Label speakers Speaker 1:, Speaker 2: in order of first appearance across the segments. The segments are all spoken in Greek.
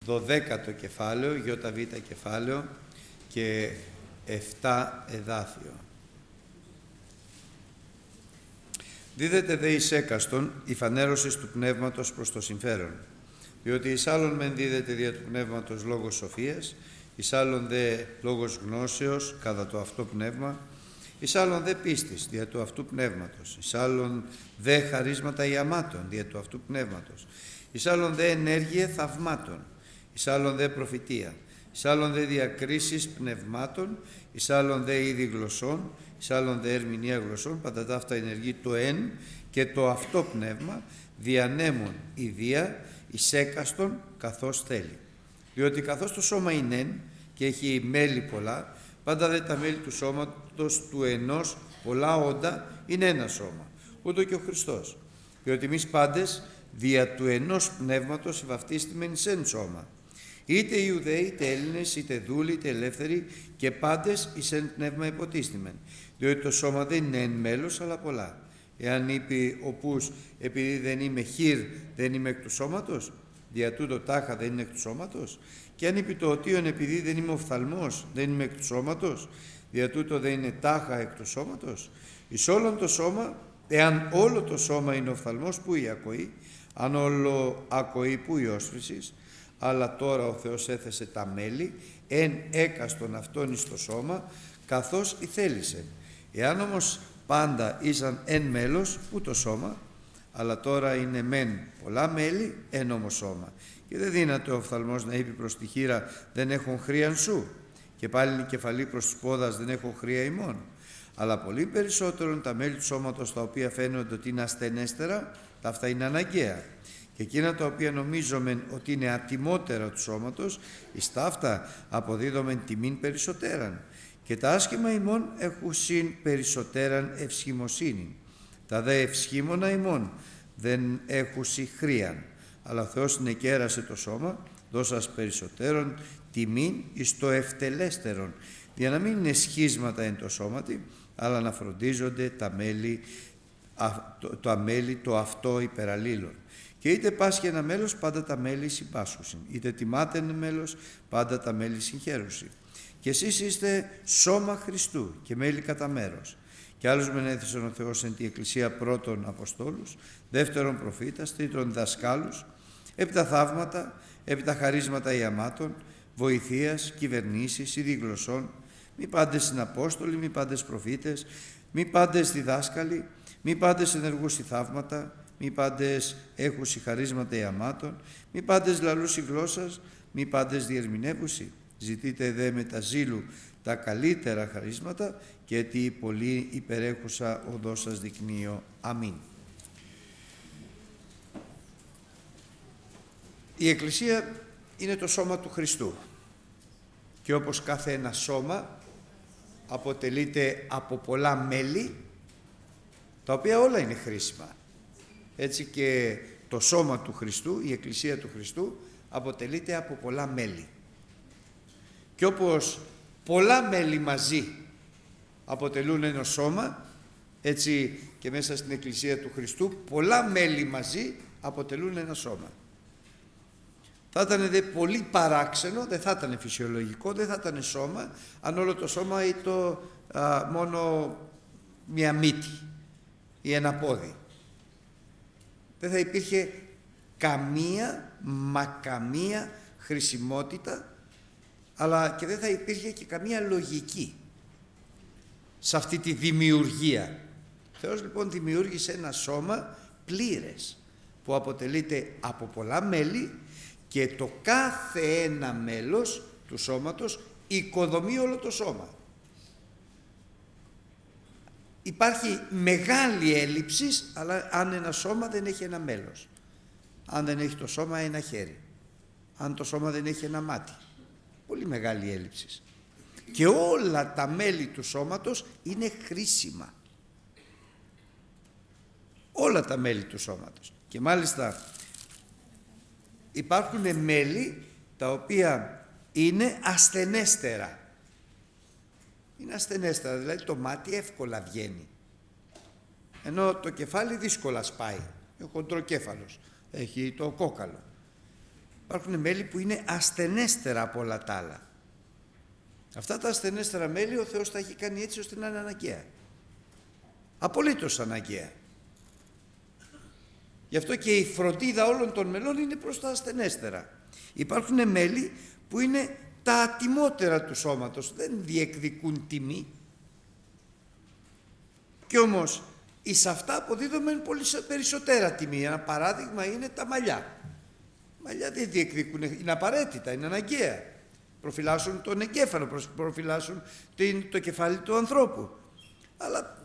Speaker 1: 12ο κεφάλαιο, ΙΒ κεφάλαιο και 7 εδάφιο. Δίδεται δε εις έκαστον η φανέρωση του πνεύματος προς το συμφέρον, διότι εις άλλον μεν δίδεται δια του πνεύματος λόγος σοφίας, εις άλλον δε λόγος γνώσεως κατά το αυτό πνεύμα, εις άλλον δε πίστης δια του αυτού πνεύματος, εις άλλον δε χαρίσματα ιαμάτων δια του αυτού πνεύματος, εις άλλον δε ενέργεια θαυμάτων, εις άλλον δε προφητεία, εις άλλον δε διακρίσεις πνευμάτων, εις άλλον δε είδη γλωσσών, εις άλλον δε ερμηνεία γλωσσών, πάντα τα αυτά ενεργεί το εν και το αυτό πνεύμα, διανέμουν ιδία εις έκαστον καθώς θέλει. Διότι καθώς το σώμα είναι εν και έχει μέλη πολλά, πάντα δε τα μέλη του σώματος του ενός πολλά όντα είναι ένα σώμα, ούτω και ο Χριστός. Διότι εμείς πάντες δια του ενός πνεύματος βαφτίστημεν εις εν σώμα. Είτε Ιουδαίοι, είτε Έλληνες, είτε δούλοι, είτε ελεύθεροι, και πάντες εις εν πνεύμα υποτίστημεν. Διότι το σώμα δεν είναι εν μέλος, αλλά πολλά. Εάν είπε ο πούς, επειδή δεν είμαι χείρ, δεν είμαι εκ του σώματος, δια τούτο τάχα δεν είναι εκ του σώματος. Και αν είπε το οτίον, επειδή δεν είμαι οφθαλμός, δεν είμαι εκ του σώματος, δια τούτο δεν είναι τάχα εκ του σώματος. Εις όλον το σώμα, εάν όλο το σώμα είναι οφθαλμός, πού η ακοή, αν όλο ακοή, πού η όσφρησης. Αλλά τώρα ο Θεός έθεσε τα μέλη εν έκαστον αυτόν εις το σώμα, καθώς ηθέλησε. Εάν όμως πάντα ήσαν εν μέλος, πού το σώμα, αλλά τώρα είναι μεν πολλά μέλη, εν όμως σώμα. Και δεν δύναται ο οφθαλμός να είπε προς τη χείρα, δεν έχουν χρίαν σου, και πάλι η κεφαλή προς τους πόδας, δεν έχω χρία ημών. Αλλά πολύ περισσότερον τα μέλη του σώματος, τα οποία φαίνονται ότι είναι ασθενέστερα, τα αυτά είναι αναγκαία. Και εκείνα τα οποία νομίζομεν ότι είναι ατιμότερα του σώματος, εις τα αυτά αποδίδομεν τιμήν περισσότεραν. Και τα άσχημα ημών έχουσιν περισσότεραν ευσχημοσύνη. Τα δε ευσχήμονα ημών δεν έχουσι χρίαν. Αλλά ο Θεός νεκέρασε το σώμα, δώσας περισσότερον τιμήν εις το ευτελέστερον, για να μην είναι σχίσματα εν το σώματι, αλλά να φροντίζονται τα μέλη το αυτό υπεραλλήλων. Και είτε πάσχει ένα μέλος, πάντα τα μέλη συμπάσχουσιν. Είτε τιμάται ένα μέλος, πάντα τα μέλη συγχαίρουσιν. Και εσείς είστε σώμα Χριστού και μέλη κατά μέρος. Και άλλους μεν έθεσεν ο Θεός εν τη Εκκλησία, πρώτον Αποστόλους, δεύτερον προφήτας, τρίτον δασκάλους, έπειτα θαύματα, έπειτα χαρίσματα ιαμάτων, βοηθείας, κυβερνήσεις, είδη γλωσσών, μη πάντες συναπόστολοι, μη πάντες προφήτες, μη πάντες διδάσκαλοι, μη πάντες ενεργούσι θαύματα, μη πάντες έχουσι χαρίσματα ιαμάτων, μη πάντες λαλούσι γλώσσας, μη πάντες διερμηνεύουσι. Ζητείτε δε με τα ζήλου τα καλύτερα χαρίσματα, και τι πολύ υπερέχουσα οδό σας δεικνύω. Αμήν. Η Εκκλησία είναι το σώμα του Χριστού, και όπως κάθε ένα σώμα αποτελείται από πολλά μέλη, τα οποία όλα είναι χρήσιμα. Έτσι και το σώμα του Χριστού, η Εκκλησία του Χριστού, αποτελείται από πολλά μέλη. Και όπως πολλά μέλη μαζί αποτελούν ένα σώμα, έτσι και μέσα στην Εκκλησία του Χριστού πολλά μέλη μαζί αποτελούν ένα σώμα. Θα ήταν δε πολύ παράξενο, δεν θα ήταν φυσιολογικό, δεν θα ήταν σώμα, αν όλο το σώμα ήταν μόνο μια μύτη ή ένα πόδι. Δεν θα υπήρχε καμία χρησιμότητα, αλλά και δεν θα υπήρχε και καμία λογική σε αυτή τη δημιουργία. Ο Θεός λοιπόν δημιούργησε ένα σώμα πλήρες, που αποτελείται από πολλά μέλη, και το κάθε ένα μέλος του σώματος οικοδομεί όλο το σώμα. Υπάρχει μεγάλη έλλειψη, αλλά αν ένα σώμα δεν έχει ένα μέλος, αν δεν έχει το σώμα ένα χέρι, αν το σώμα δεν έχει ένα μάτι, πολύ μεγάλη έλλειψη. Και όλα τα μέλη του σώματος είναι χρήσιμα. Όλα τα μέλη του σώματος. Και μάλιστα υπάρχουν μέλη τα οποία είναι ασθενέστερα. Είναι ασθενέστερα, δηλαδή το μάτι εύκολα βγαίνει, ενώ το κεφάλι δύσκολα σπάει. Ο χοντροκέφαλος έχει το κόκαλο. Υπάρχουν μέλη που είναι ασθενέστερα από όλα τα άλλα. Αυτά τα ασθενέστερα μέλη ο Θεός τα έχει κάνει έτσι ώστε να είναι αναγκαία. Απολύτως αναγκαία. Γι' αυτό και η φροντίδα όλων των μελών είναι προς τα ασθενέστερα. Υπάρχουν μέλη που είναι τα ατιμότερα του σώματος, δεν διεκδικούν τιμή. Κι όμως εις αυτά αποδίδουμε πολύ περισσότερα τιμή. Ένα παράδειγμα είναι τα μαλλιά. Μαλλιά δεν διεκδικούν, είναι απαραίτητα, είναι αναγκαία. Προφυλάσσουν τον εγκέφαλο, προφυλάσσουν το κεφάλι του ανθρώπου. Αλλά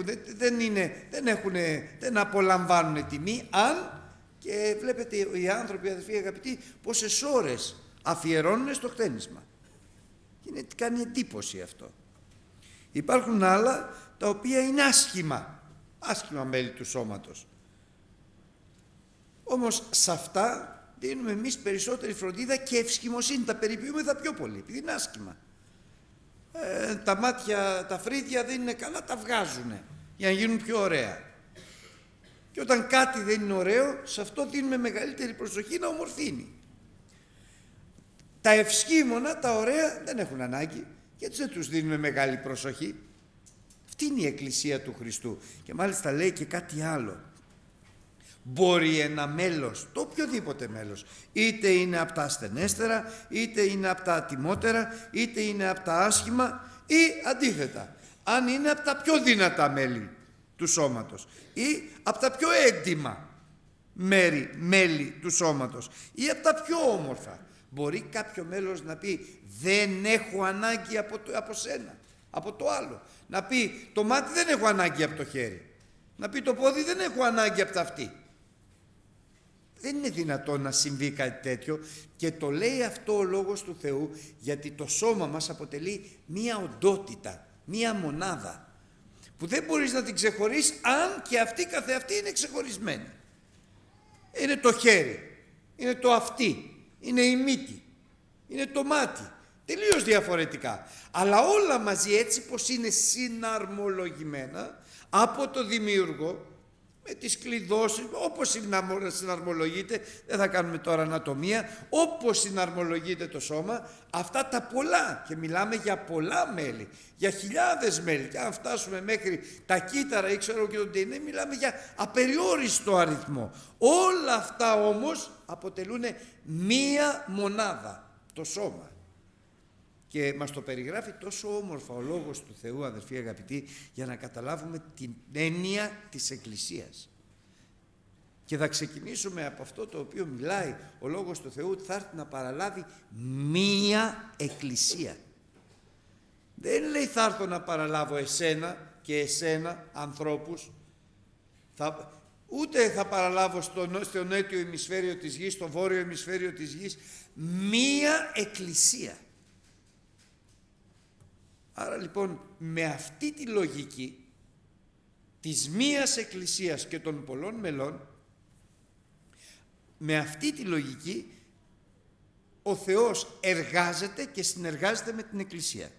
Speaker 1: δεν απολαμβάνουν τιμή, αν και βλέπετε οι άνθρωποι, αδελφοί αγαπητοί, πόσες ώρες αφιερώνουν στο χτένισμα. Και κάνει εντύπωση αυτό. Υπάρχουν άλλα τα οποία είναι άσχημα μέλη του σώματος. Όμως σε αυτά δίνουμε εμείς περισσότερη φροντίδα και ευσχημοσύνη, τα περιποιούμεθα πιο πολύ, επειδή είναι άσχημα. Τα μάτια, τα φρύδια δεν είναι καλά, τα βγάζουν για να γίνουν πιο ωραία. Και όταν κάτι δεν είναι ωραίο, σε αυτό δίνουμε μεγαλύτερη προσοχή να ομορφύνει. Τα ευσχήμονα, τα ωραία δεν έχουν ανάγκη και έτσι δεν τους δίνουμε μεγάλη προσοχή. Αυτή είναι η Εκκλησία του Χριστού. Και μάλιστα λέει και κάτι άλλο. Μπορεί ένα μέλος, το οποιοδήποτε μέλος, είτε είναι από τα ασθενέστερα, είτε είναι από τα ατιμότερα, είτε είναι από τα άσχημα ή αντίθετα, αν είναι από τα πιο δυνατά μέλη του σώματος ή από τα πιο έντιμα μέλη του σώματος ή από τα πιο όμορφα. Μπορεί κάποιο μέλος να πει δεν έχω ανάγκη από σένα, από το άλλο. Να πει το μάτι δεν έχω ανάγκη από το χέρι. Να πει το πόδι δεν έχω ανάγκη από τα αυτή. Δεν είναι δυνατόν να συμβεί κάτι τέτοιο και το λέει αυτό ο Λόγος του Θεού, γιατί το σώμα μας αποτελεί μία οντότητα, μία μονάδα που δεν μπορείς να την ξεχωρίσεις, αν και αυτή καθεαυτή είναι ξεχωρισμένη. Είναι το χέρι, είναι το αυτί, είναι η μύτη, είναι το μάτι, τελείως διαφορετικά. Αλλά όλα μαζί έτσι πως είναι συναρμολογημένα από το Δημιουργό, με τις κλειδώσεις, όπως συναρμολογείται, δεν θα κάνουμε τώρα ανατομία, όπως συναρμολογείται το σώμα, αυτά τα πολλά, και μιλάμε για πολλά μέλη, για χιλιάδες μέλη, και αν φτάσουμε μέχρι τα κύτταρα ή ξέρω και τον DNA, μιλάμε για απεριόριστο αριθμό. Όλα αυτά όμως αποτελούν μία μονάδα, το σώμα. Και μας το περιγράφει τόσο όμορφα ο Λόγος του Θεού, αδελφοί αγαπητοί, για να καταλάβουμε την έννοια της Εκκλησίας. Και θα ξεκινήσουμε από αυτό το οποίο μιλάει ο Λόγος του Θεού, θα έρθει να παραλάβει μία Εκκλησία. Δεν λέει θα έρθω να παραλάβω εσένα και εσένα ανθρώπους, ούτε θα παραλάβω στο νότιο ημισφαίριο της γης, στο βόρειο ημισφαίριο της γης, μία Εκκλησία. Άρα λοιπόν με αυτή τη λογική της μίας Εκκλησίας και των πολλών μελών, με αυτή τη λογική ο Θεός εργάζεται και συνεργάζεται με την Εκκλησία.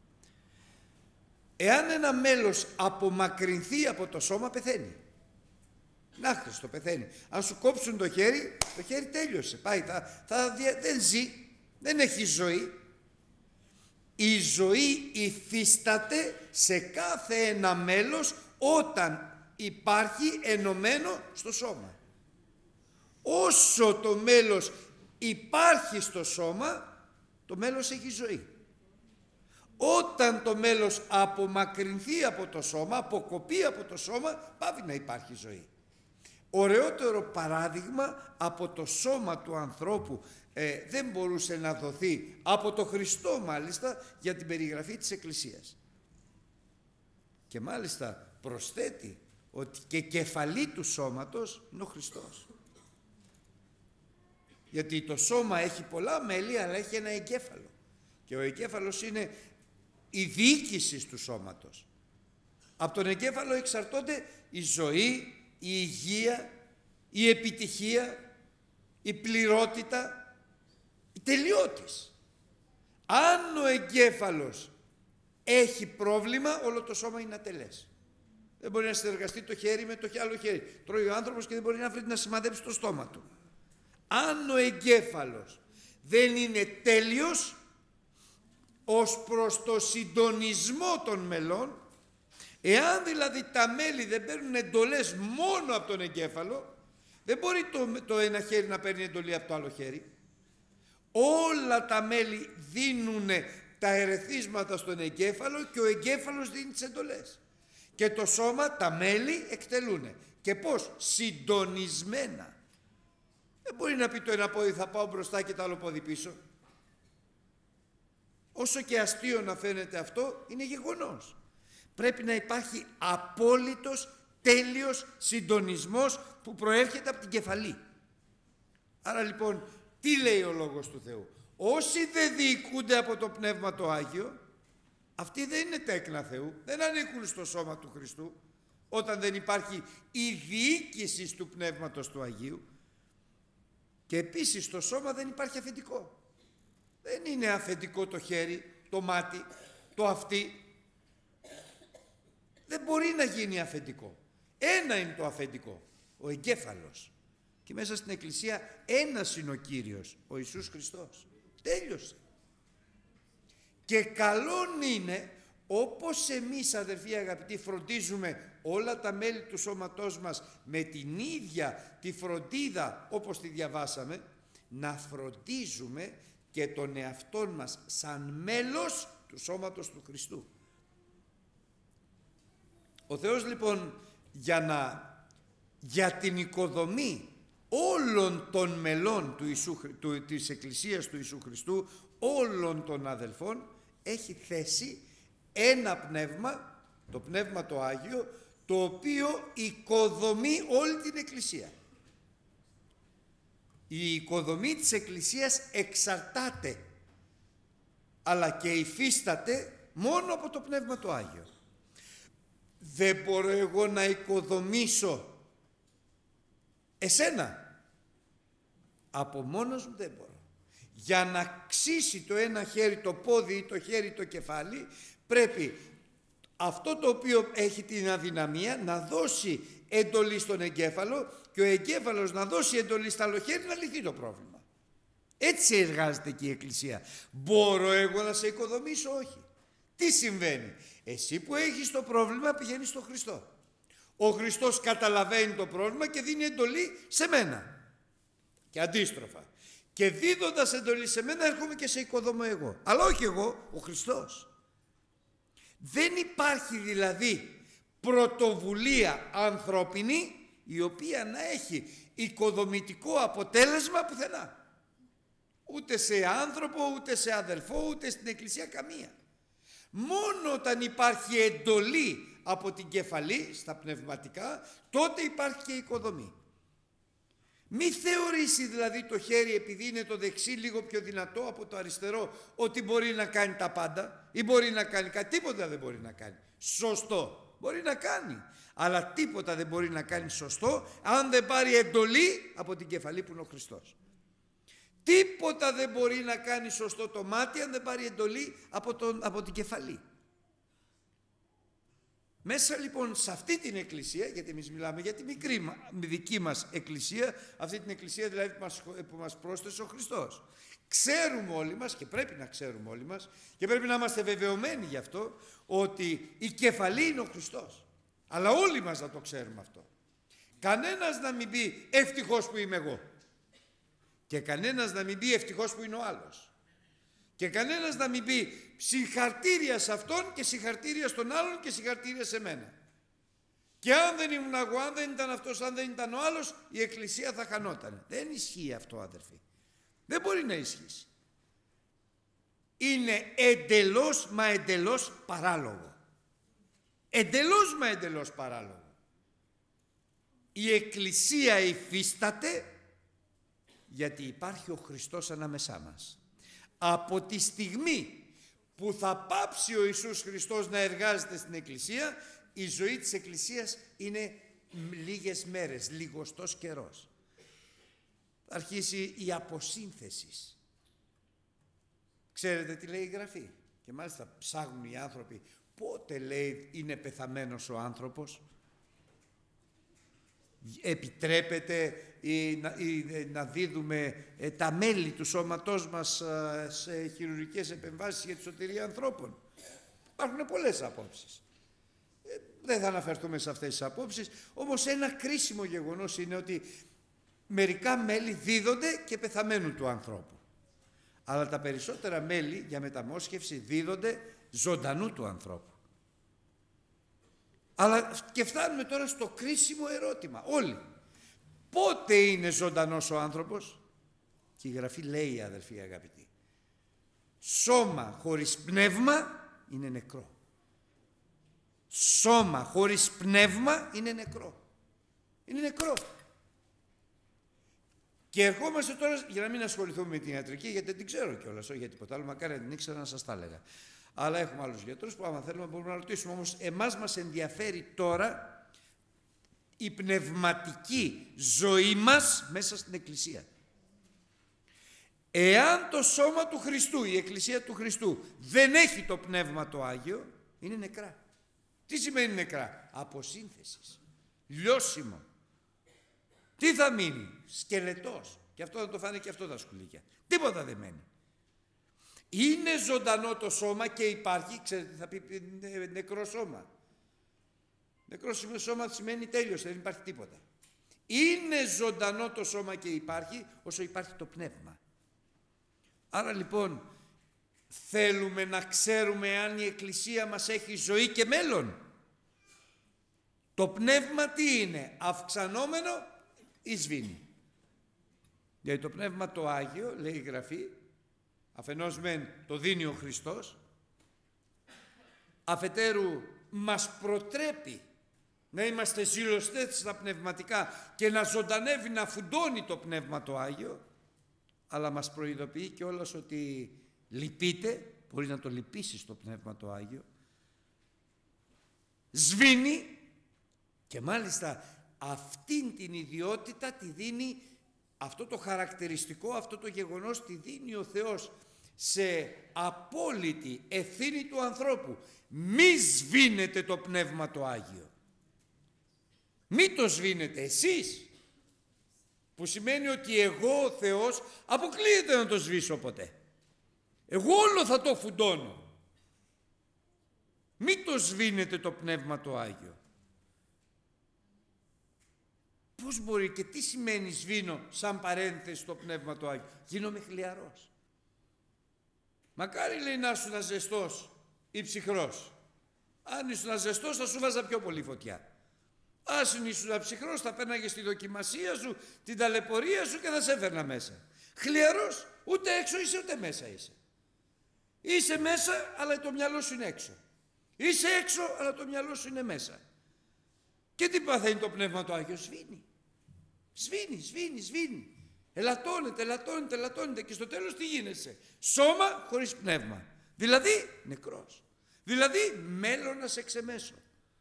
Speaker 1: Εάν ένα μέλος απομακρυνθεί από το σώμα, πεθαίνει. Άχρηστο, πεθαίνει. Αν σου κόψουν το χέρι τέλειωσε, πάει, δεν ζει, δεν έχει ζωή. Η ζωή υφίσταται σε κάθε ένα μέλος όταν υπάρχει ενωμένο στο σώμα. Όσο το μέλος υπάρχει στο σώμα, το μέλος έχει ζωή. Όταν το μέλος απομακρυνθεί από το σώμα, αποκοπεί από το σώμα, πάβει να υπάρχει ζωή. Ωραιότερο παράδειγμα από το σώμα του ανθρώπου δεν μπορούσε να δοθεί, από το Χριστό μάλιστα, για την περιγραφή της Εκκλησίας. Και μάλιστα προσθέτει ότι και κεφαλή του σώματος είναι ο Χριστός. Γιατί το σώμα έχει πολλά μέλη, αλλά έχει ένα εγκέφαλο. Και ο εγκέφαλος είναι η διοίκηση του σώματος. Από τον εγκέφαλο εξαρτώνται η ζωή, η υγεία, η επιτυχία, η πληρότητα, η τελειότης. Αν ο εγκέφαλος έχει πρόβλημα, όλο το σώμα είναι ατελές. Δεν μπορεί να συνεργαστεί το χέρι με το άλλο χέρι. Τρώει ο άνθρωπος και δεν μπορεί να βρει να σημαδέψει το στόμα του. Αν ο εγκέφαλος δεν είναι τέλειος ως προς το συντονισμό των μελών, εάν δηλαδή τα μέλη δεν παίρνουν εντολές μόνο από τον εγκέφαλο, δεν μπορεί το ένα χέρι να παίρνει εντολή από το άλλο χέρι. Όλα τα μέλη δίνουν τα ερεθίσματα στον εγκέφαλο και ο εγκέφαλος δίνει τις εντολές. Και το σώμα, τα μέλη εκτελούν. Και πώς? Συντονισμένα. Δεν μπορεί να πει το ένα πόδι θα πάω μπροστά και το άλλο πόδι πίσω. Όσο και αστείο να φαίνεται αυτό, είναι γεγονός. Πρέπει να υπάρχει απόλυτος, τέλειος συντονισμός που προέρχεται από την κεφαλή. Άρα λοιπόν, τι λέει ο Λόγος του Θεού? Όσοι δεν διοικούνται από το Πνεύμα το Άγιο, αυτοί δεν είναι τέκνα Θεού, δεν ανήκουν στο σώμα του Χριστού, όταν δεν υπάρχει η διοίκηση του Πνεύματος του Αγίου. Και επίσης στο σώμα δεν υπάρχει αφεντικό. Δεν είναι αφεντικό το χέρι, το μάτι, το αυτί. Δεν μπορεί να γίνει αφεντικό. Ένα είναι το αφεντικό, ο εγκέφαλος. Και μέσα στην Εκκλησία ένας είναι ο Κύριος, ο Ιησούς Χριστός. Τέλειωσε. Και καλόν είναι, όπως εμείς αδερφοί αγαπητοί φροντίζουμε όλα τα μέλη του σώματός μας με την ίδια τη φροντίδα όπως τη διαβάσαμε, να φροντίζουμε και τον εαυτόν μας σαν μέλος του σώματος του Χριστού. Ο Θεός λοιπόν για την οικοδομή όλων των μελών της Εκκλησίας του Ιησού Χριστού, όλων των αδελφών, έχει θέσει ένα πνεύμα, το Πνεύμα το Άγιο, το οποίο οικοδομεί όλη την Εκκλησία. Η οικοδομή της Εκκλησίας εξαρτάται, αλλά και υφίσταται μόνο από το Πνεύμα το Άγιο. Δεν μπορώ εγώ να οικοδομήσω εσένα. Από μόνος μου δεν μπορώ. Για να ξύσει το ένα χέρι το πόδι ή το χέρι το κεφάλι, πρέπει αυτό το οποίο έχει την αδυναμία να δώσει εντολή στον εγκέφαλο και ο εγκέφαλος να δώσει εντολή στο άλλο χέρι να λυθεί το πρόβλημα. Έτσι εργάζεται και η Εκκλησία. Μπορώ εγώ να σε οικοδομήσω? Όχι. Τι συμβαίνει? Εσύ που έχεις το πρόβλημα πηγαίνεις στον Χριστό. Ο Χριστός καταλαβαίνει το πρόβλημα και δίνει εντολή σε μένα. Και αντίστροφα. Και δίδοντας εντολή σε μένα έρχομαι και σε οικοδομώ εγώ. Αλλά όχι εγώ, ο Χριστός. Δεν υπάρχει δηλαδή πρωτοβουλία ανθρώπινη η οποία να έχει οικοδομητικό αποτέλεσμα πουθενά. Ούτε σε άνθρωπο, ούτε σε αδελφό, ούτε στην Εκκλησία, καμία. Μόνο όταν υπάρχει εντολή από την κεφαλή, στα πνευματικά, τότε υπάρχει και οικοδομή. Μη θεωρήσει δηλαδή το χέρι, επειδή είναι το δεξί λίγο πιο δυνατό από το αριστερό, ότι μπορεί να κάνει τα πάντα ή μπορεί να κάνει κάτι. Τίποτα δεν μπορεί να κάνει σωστό. Μπορεί να κάνει, αλλά τίποτα δεν μπορεί να κάνει σωστό αν δεν πάρει εντολή από την κεφαλή που είναι ο Χριστός. Τίποτα δεν μπορεί να κάνει σωστό το μάτι αν δεν πάρει εντολή από την κεφαλή. Μέσα λοιπόν σε αυτή την εκκλησία, γιατί εμείς μιλάμε για τη δική μας εκκλησία, αυτή την εκκλησία δηλαδή που μας πρόσθεσε ο Χριστός. Ξέρουμε όλοι μας και πρέπει να ξέρουμε όλοι μας και πρέπει να είμαστε βεβαιωμένοι γι' αυτό, ότι η κεφαλή είναι ο Χριστός. Αλλά όλοι μας να το ξέρουμε αυτό. Κανένας να μην πει ευτυχώς που είμαι εγώ. Και κανένας να μην πει ευτυχώς που είναι ο άλλος. Και κανένας να μην πει συγχαρτήρια σε αυτόν και συγχαρτήρια στον άλλον και συγχαρτήρια σε μένα. Και αν δεν ήμουν εγώ, αν δεν ήταν αυτός, αν δεν ήταν ο άλλος, η εκκλησία θα χανόταν. Δεν ισχύει αυτό, αδερφοί. Δεν μπορεί να ισχύσει. Είναι εντελώς μα εντελώς παράλογο. Εντελώς μα εντελώς παράλογο. Η εκκλησία υφίσταται γιατί υπάρχει ο Χριστός ανάμεσά μας. Από τη στιγμή που θα πάψει ο Ιησούς Χριστός να εργάζεται στην Εκκλησία, η ζωή της Εκκλησίας είναι λίγες μέρες, λιγοστός καιρός. Θα αρχίσει η αποσύνθεση. Ξέρετε τι λέει η Γραφή? Και μάλιστα ψάχνουν οι άνθρωποι πότε λέει είναι πεθαμένος ο άνθρωπος. επιτρέπεται να δίδουμε τα μέλη του σώματός μας σε χειρουργικές επεμβάσεις για τη σωτηρία ανθρώπων. Υπάρχουν πολλές απόψεις. Δεν θα αναφερθούμε σε αυτές τις απόψεις, όμως ένα κρίσιμο γεγονός είναι ότι μερικά μέλη δίδονται και πεθαμένου του ανθρώπου. Αλλά τα περισσότερα μέλη για μεταμόσχευση δίδονται ζωντανού του ανθρώπου. Αλλά και φτάνουμε τώρα στο κρίσιμο ερώτημα όλοι. Πότε είναι ζωντανός ο άνθρωπος? Και η Γραφή λέει, αδελφοί αγαπητοί, σώμα χωρίς πνεύμα είναι νεκρό. Σώμα χωρίς πνεύμα είναι νεκρό. Είναι νεκρό. Και ερχόμαστε τώρα, για να μην ασχοληθούμε με την ιατρική, γιατί δεν την ξέρω κιόλας, όχι για τίποτα άλλο, μακάρι να την ήξερα να σας τα έλεγα. Αλλά έχουμε άλλους γιατρούς που άμα θέλουμε μπορούμε να ρωτήσουμε. Όμως εμάς μας ενδιαφέρει τώρα η πνευματική ζωή μας μέσα στην Εκκλησία. Εάν το σώμα του Χριστού, η Εκκλησία του Χριστού δεν έχει το Πνεύμα το Άγιο, είναι νεκρά. Τι σημαίνει νεκρά? Αποσύνθεσης, λιώσιμο. Τι θα μείνει? Σκελετός. Και αυτό θα το φάνε και αυτό τα σκουλίκια. Τίποτα δεν μένει. Είναι ζωντανό το σώμα και υπάρχει, ξέρετε τι θα πει νεκρό σώμα? Νεκρό σώμα σημαίνει τέλειωσε, δεν υπάρχει τίποτα. Είναι ζωντανό το σώμα και υπάρχει όσο υπάρχει το πνεύμα. Άρα λοιπόν θέλουμε να ξέρουμε αν η Εκκλησία μας έχει ζωή και μέλλον. Το πνεύμα τι είναι? Αυξανόμενο ή σβήνει? Γιατί το πνεύμα το Άγιο, λέει η Γραφή, αφενός μεν το δίνει ο Χριστός, αφετέρου μας προτρέπει να είμαστε ζηλωστές στα πνευματικά και να ζωντανεύει, να φουντώνει το πνεύμα το Άγιο, αλλά μας προειδοποιεί κιόλας ότι λυπείται, μπορεί να το λυπήσει το πνεύμα το Άγιο, σβήνει και μάλιστα αυτήν την ιδιότητα τη δίνει, αυτό το χαρακτηριστικό, αυτό το γεγονός τη δίνει ο Θεός σε απόλυτη ευθύνη του ανθρώπου. Μη σβήνετε το πνεύμα το Άγιο. Μη το σβήνετε εσείς. Που σημαίνει ότι εγώ ο Θεός αποκλείεται να το σβήσω ποτέ. Εγώ όλο θα το φουντώνω. Μη το σβήνετε το πνεύμα το Άγιο. Πώς μπορεί και τι σημαίνει σβήνω σαν παρένθεση το πνεύμα το Άγιο? Γίνομαι χλιαρός. Μακάρι λέει να ήσουν ζεστός ή ψυχρός. Αν ήσουν ζεστός θα σου βάζα πιο πολύ φωτιά. Αν ήσουν ψυχρός θα πέρναγε στη δοκιμασία σου, την ταλαιπωρία σου και θα σε έφερνα μέσα. Χλιαρός, ούτε έξω είσαι ούτε μέσα είσαι. Είσαι μέσα αλλά το μυαλό σου είναι έξω. Είσαι έξω αλλά το μυαλό σου είναι μέσα. Και τι παθαίνει το πνεύμα το Άγιο? Σβήνει. Σβήνει. Ελαττώνεται και στο τέλος τι γίνεσαι? Σώμα χωρίς πνεύμα. Δηλαδή νεκρός. Δηλαδή μέλλονας εξ εμέσω.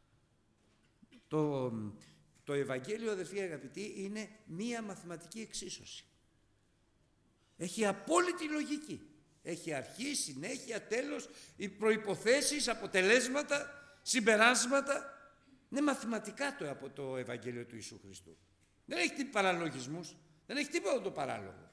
Speaker 1: Το Ευαγγέλιο, αδελφοί αγαπητοί, είναι μία μαθηματική εξίσωση. Έχει απόλυτη λογική. Έχει αρχή, συνέχεια, τέλος, οι προϋποθέσεις, αποτελέσματα, συμπεράσματα. Είναι μαθηματικά από το Ευαγγέλιο του Ιησού Χριστού. Δεν έχει παραλογισμούς, δεν έχει τίποτα το παράλογο.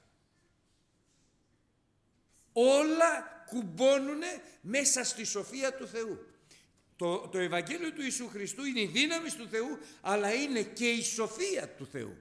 Speaker 1: Όλα κουμπώνουνε μέσα στη σοφία του Θεού. Το Ευαγγέλιο του Ιησού Χριστού είναι η δύναμη του Θεού, αλλά είναι και η σοφία του Θεού.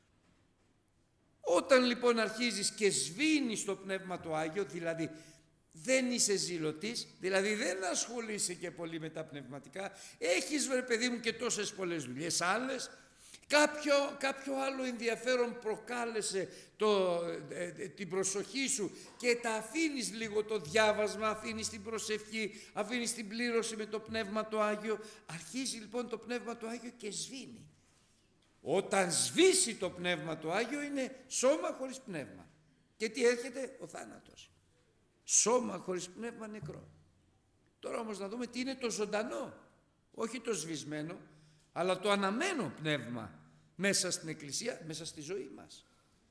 Speaker 1: Όταν λοιπόν αρχίζεις και σβήνεις το Πνεύμα το Άγιο, δηλαδή δεν είσαι ζηλωτής, δηλαδή δεν ασχολείσαι και πολύ με τα πνευματικά, έχεις βρε παιδί μου και τόσες πολλές δουλειές άλλες, κάποιο άλλο ενδιαφέρον προκάλεσε την προσοχή σου και τα αφήνεις λίγο το διάβασμα, αφήνεις την προσευχή, αφήνεις την πλήρωση με το Πνεύμα το Άγιο. Αρχίζει λοιπόν το Πνεύμα το Άγιο και σβήνει. Όταν σβήσει το Πνεύμα το Άγιο είναι σώμα χωρίς πνεύμα. Και τι έρχεται? Ο θάνατος. Σώμα χωρίς πνεύμα νεκρό. Τώρα όμως να δούμε τι είναι το ζωντανό, όχι το σβησμένο, αλλά το αναμένο πνεύμα μέσα στην Εκκλησία, μέσα στη ζωή μας.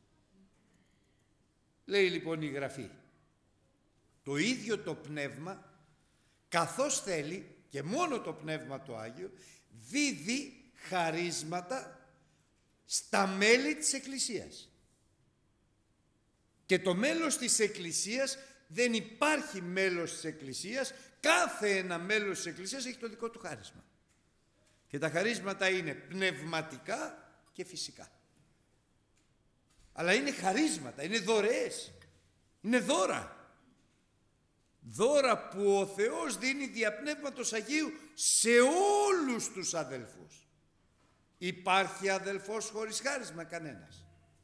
Speaker 1: Λέει λοιπόν η Γραφή, το ίδιο το πνεύμα, καθώς θέλει και μόνο το Πνεύμα το Άγιο, δίδει χαρίσματα στα μέλη της Εκκλησίας. Και το μέλος της Εκκλησίας, δεν υπάρχει μέλος της Εκκλησίας, κάθε ένα μέλος της Εκκλησίας έχει το δικό του χάρισμα. Και τα χαρίσματα είναι πνευματικά και φυσικά. Αλλά είναι χαρίσματα, είναι δωρεές, είναι δώρα. Δώρα που ο Θεός δίνει δια Πνεύματος Αγίου σε όλους τους αδελφούς. Υπάρχει αδελφός χωρίς χάρισμα? Κανένας.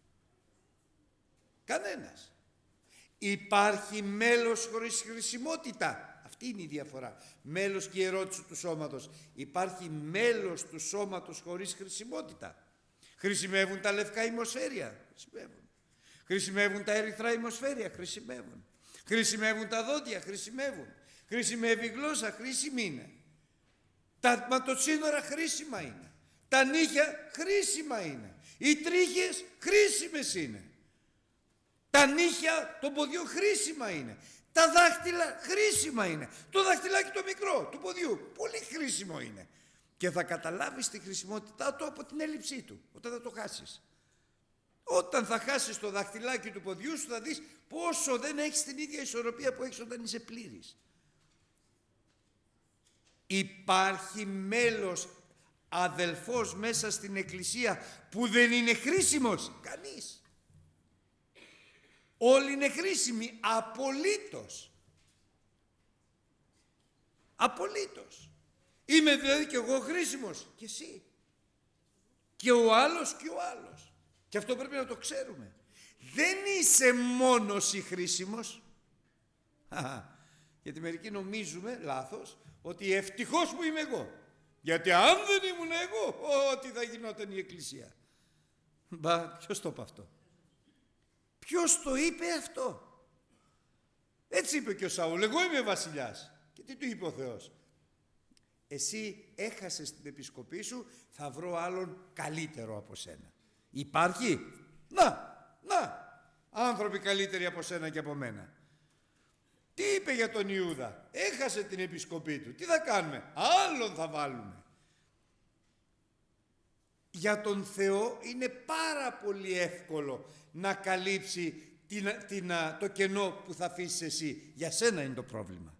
Speaker 1: Κανένας. Υπάρχει μέλος χωρίς χρησιμότητα? Αυτή είναι η διαφορά. Μέλος και η ερώτηση του σώματος. Υπάρχει μέλος του σώματος χωρίς χρησιμότητα? Χρησιμεύουν τα λευκά ημοσφαίρια? Χρησιμεύουν. Χρησιμεύουν τα ερυθρά ημοσφαίρια? Χρησιμεύουν. Χρησιμεύουν τα δόντια? Χρησιμεύουν. Χρησιμεύει η γλώσσα? Χρήσιμη είναι. Τα ματοσύνορα χρήσιμα είναι. Τα νύχια χρήσιμα είναι. Οι τρίχες χρήσιμες είναι. Τα νύχια των ποδιών χρήσιμα είναι. Τα δάχτυλα χρήσιμα είναι. Το δαχτυλάκι το μικρό του ποδιού πολύ χρήσιμο είναι. Και θα καταλάβεις τη χρησιμότητά του από την έλλειψή του, όταν θα το χάσεις. Όταν θα χάσεις το δαχτυλάκι του ποδιού σου, θα δεις πόσο δεν έχεις την ίδια ισορροπία που έχεις όταν είσαι πλήρης. Υπάρχει μέλος αδελφός μέσα στην Εκκλησία που δεν είναι χρήσιμος? Κανείς. Όλοι είναι χρήσιμοι, απολύτως. Απολύτως. Είμαι δηλαδή και εγώ χρήσιμος, και εσύ. Και ο άλλος και ο άλλος. Και αυτό πρέπει να το ξέρουμε. Δεν είσαι μόνος ή χρήσιμος. Γιατί μερικοί νομίζουμε, λάθος, ότι ευτυχώς που είμαι εγώ. Γιατί αν δεν ήμουν εγώ, τι θα γινόταν η Εκκλησία. Μπα, ποιος το είπε αυτό? Ποιος το είπε αυτό? Έτσι είπε και ο Σαούλ, εγώ είμαι βασιλιάς. Και τι του είπε ο Θεός? Εσύ έχασες την επισκοπή σου, θα βρω άλλον καλύτερο από σένα. Υπάρχει? Να, άνθρωποι καλύτεροι από σένα και από μένα. Τι είπε για τον Ιούδα? Έχασε την επισκοπή του. Τι θα κάνουμε? Άλλον θα βάλουμε. Για τον Θεό είναι πάρα πολύ εύκολο να καλύψει το κενό που θα αφήσεις εσύ. Για σένα είναι το πρόβλημα.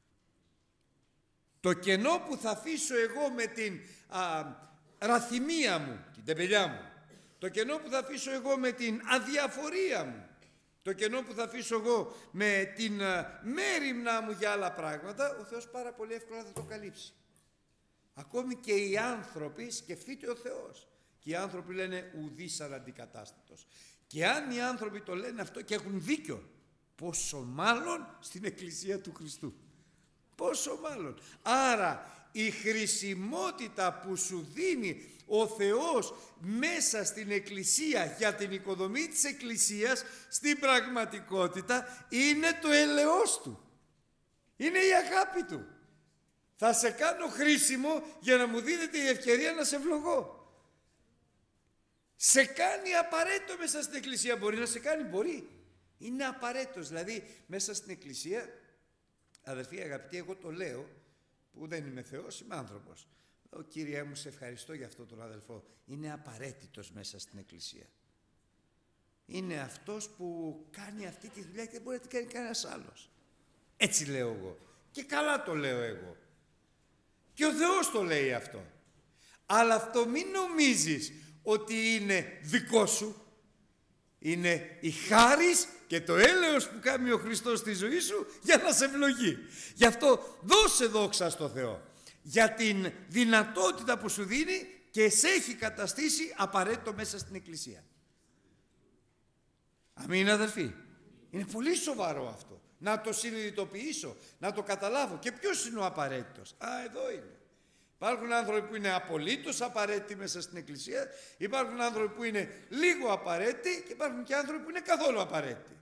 Speaker 1: Το κενό που θα αφήσω εγώ με την ραθυμία μου, την τεμπελιά μου, το κενό που θα αφήσω εγώ με την αδιαφορία μου, το κενό που θα αφήσω εγώ με την μέριμνά μου για άλλα πράγματα, ο Θεός πάρα πολύ εύκολα θα το καλύψει. Ακόμη και οι άνθρωποι, σκεφτείτε ο Θεός, και οι άνθρωποι λένε ουδής αναντικατάστατος. Και αν οι άνθρωποι το λένε αυτό και έχουν δίκιο, πόσο μάλλον στην Εκκλησία του Χριστού. Πόσο μάλλον. Άρα η χρησιμότητα που σου δίνει ο Θεός μέσα στην Εκκλησία για την οικοδομή της Εκκλησίας, στην πραγματικότητα είναι το έλεος του. Είναι η αγάπη του. Θα σε κάνω χρήσιμο για να μου δίνετε η ευκαιρία να σε ευλογώ. Σε κάνει απαραίτητο μέσα στην Εκκλησία. Μπορεί να σε κάνει? Μπορεί. Είναι απαραίτητος. Δηλαδή μέσα στην Εκκλησία, αδελφοί αγαπητοί, εγώ το λέω, που δεν είμαι Θεός, είμαι άνθρωπος. Κύριε μου, σε ευχαριστώ για αυτόν τον αδελφό. Είναι απαραίτητος μέσα στην Εκκλησία. Είναι αυτός που κάνει αυτή τη δουλειά και δεν μπορεί να την κάνει κανένας άλλος. Έτσι λέω εγώ. Και καλά το λέω εγώ. Και ο Θεός το λέει αυτό. Αλλά αυτό μην νομίζεις ότι είναι δικό σου. Είναι η χάρις και το έλεος που κάνει ο Χριστός στη ζωή σου για να σε ευλογεί. Γι' αυτό δώσε δόξα στο Θεό για την δυνατότητα που σου δίνει και σε έχει καταστήσει απαραίτητο μέσα στην Εκκλησία. Αμήν αδελφοί. Είναι πολύ σοβαρό αυτό. Να το συνειδητοποιήσω, να το καταλάβω. Και ποιος είναι ο απαραίτητος? Εδώ είναι. Υπάρχουν άνθρωποι που είναι απολύτως απαραίτητοι μέσα στην Εκκλησία, υπάρχουν άνθρωποι που είναι λίγο απαραίτητοι και υπάρχουν και άνθρωποι που είναι καθόλου απαραίτητοι.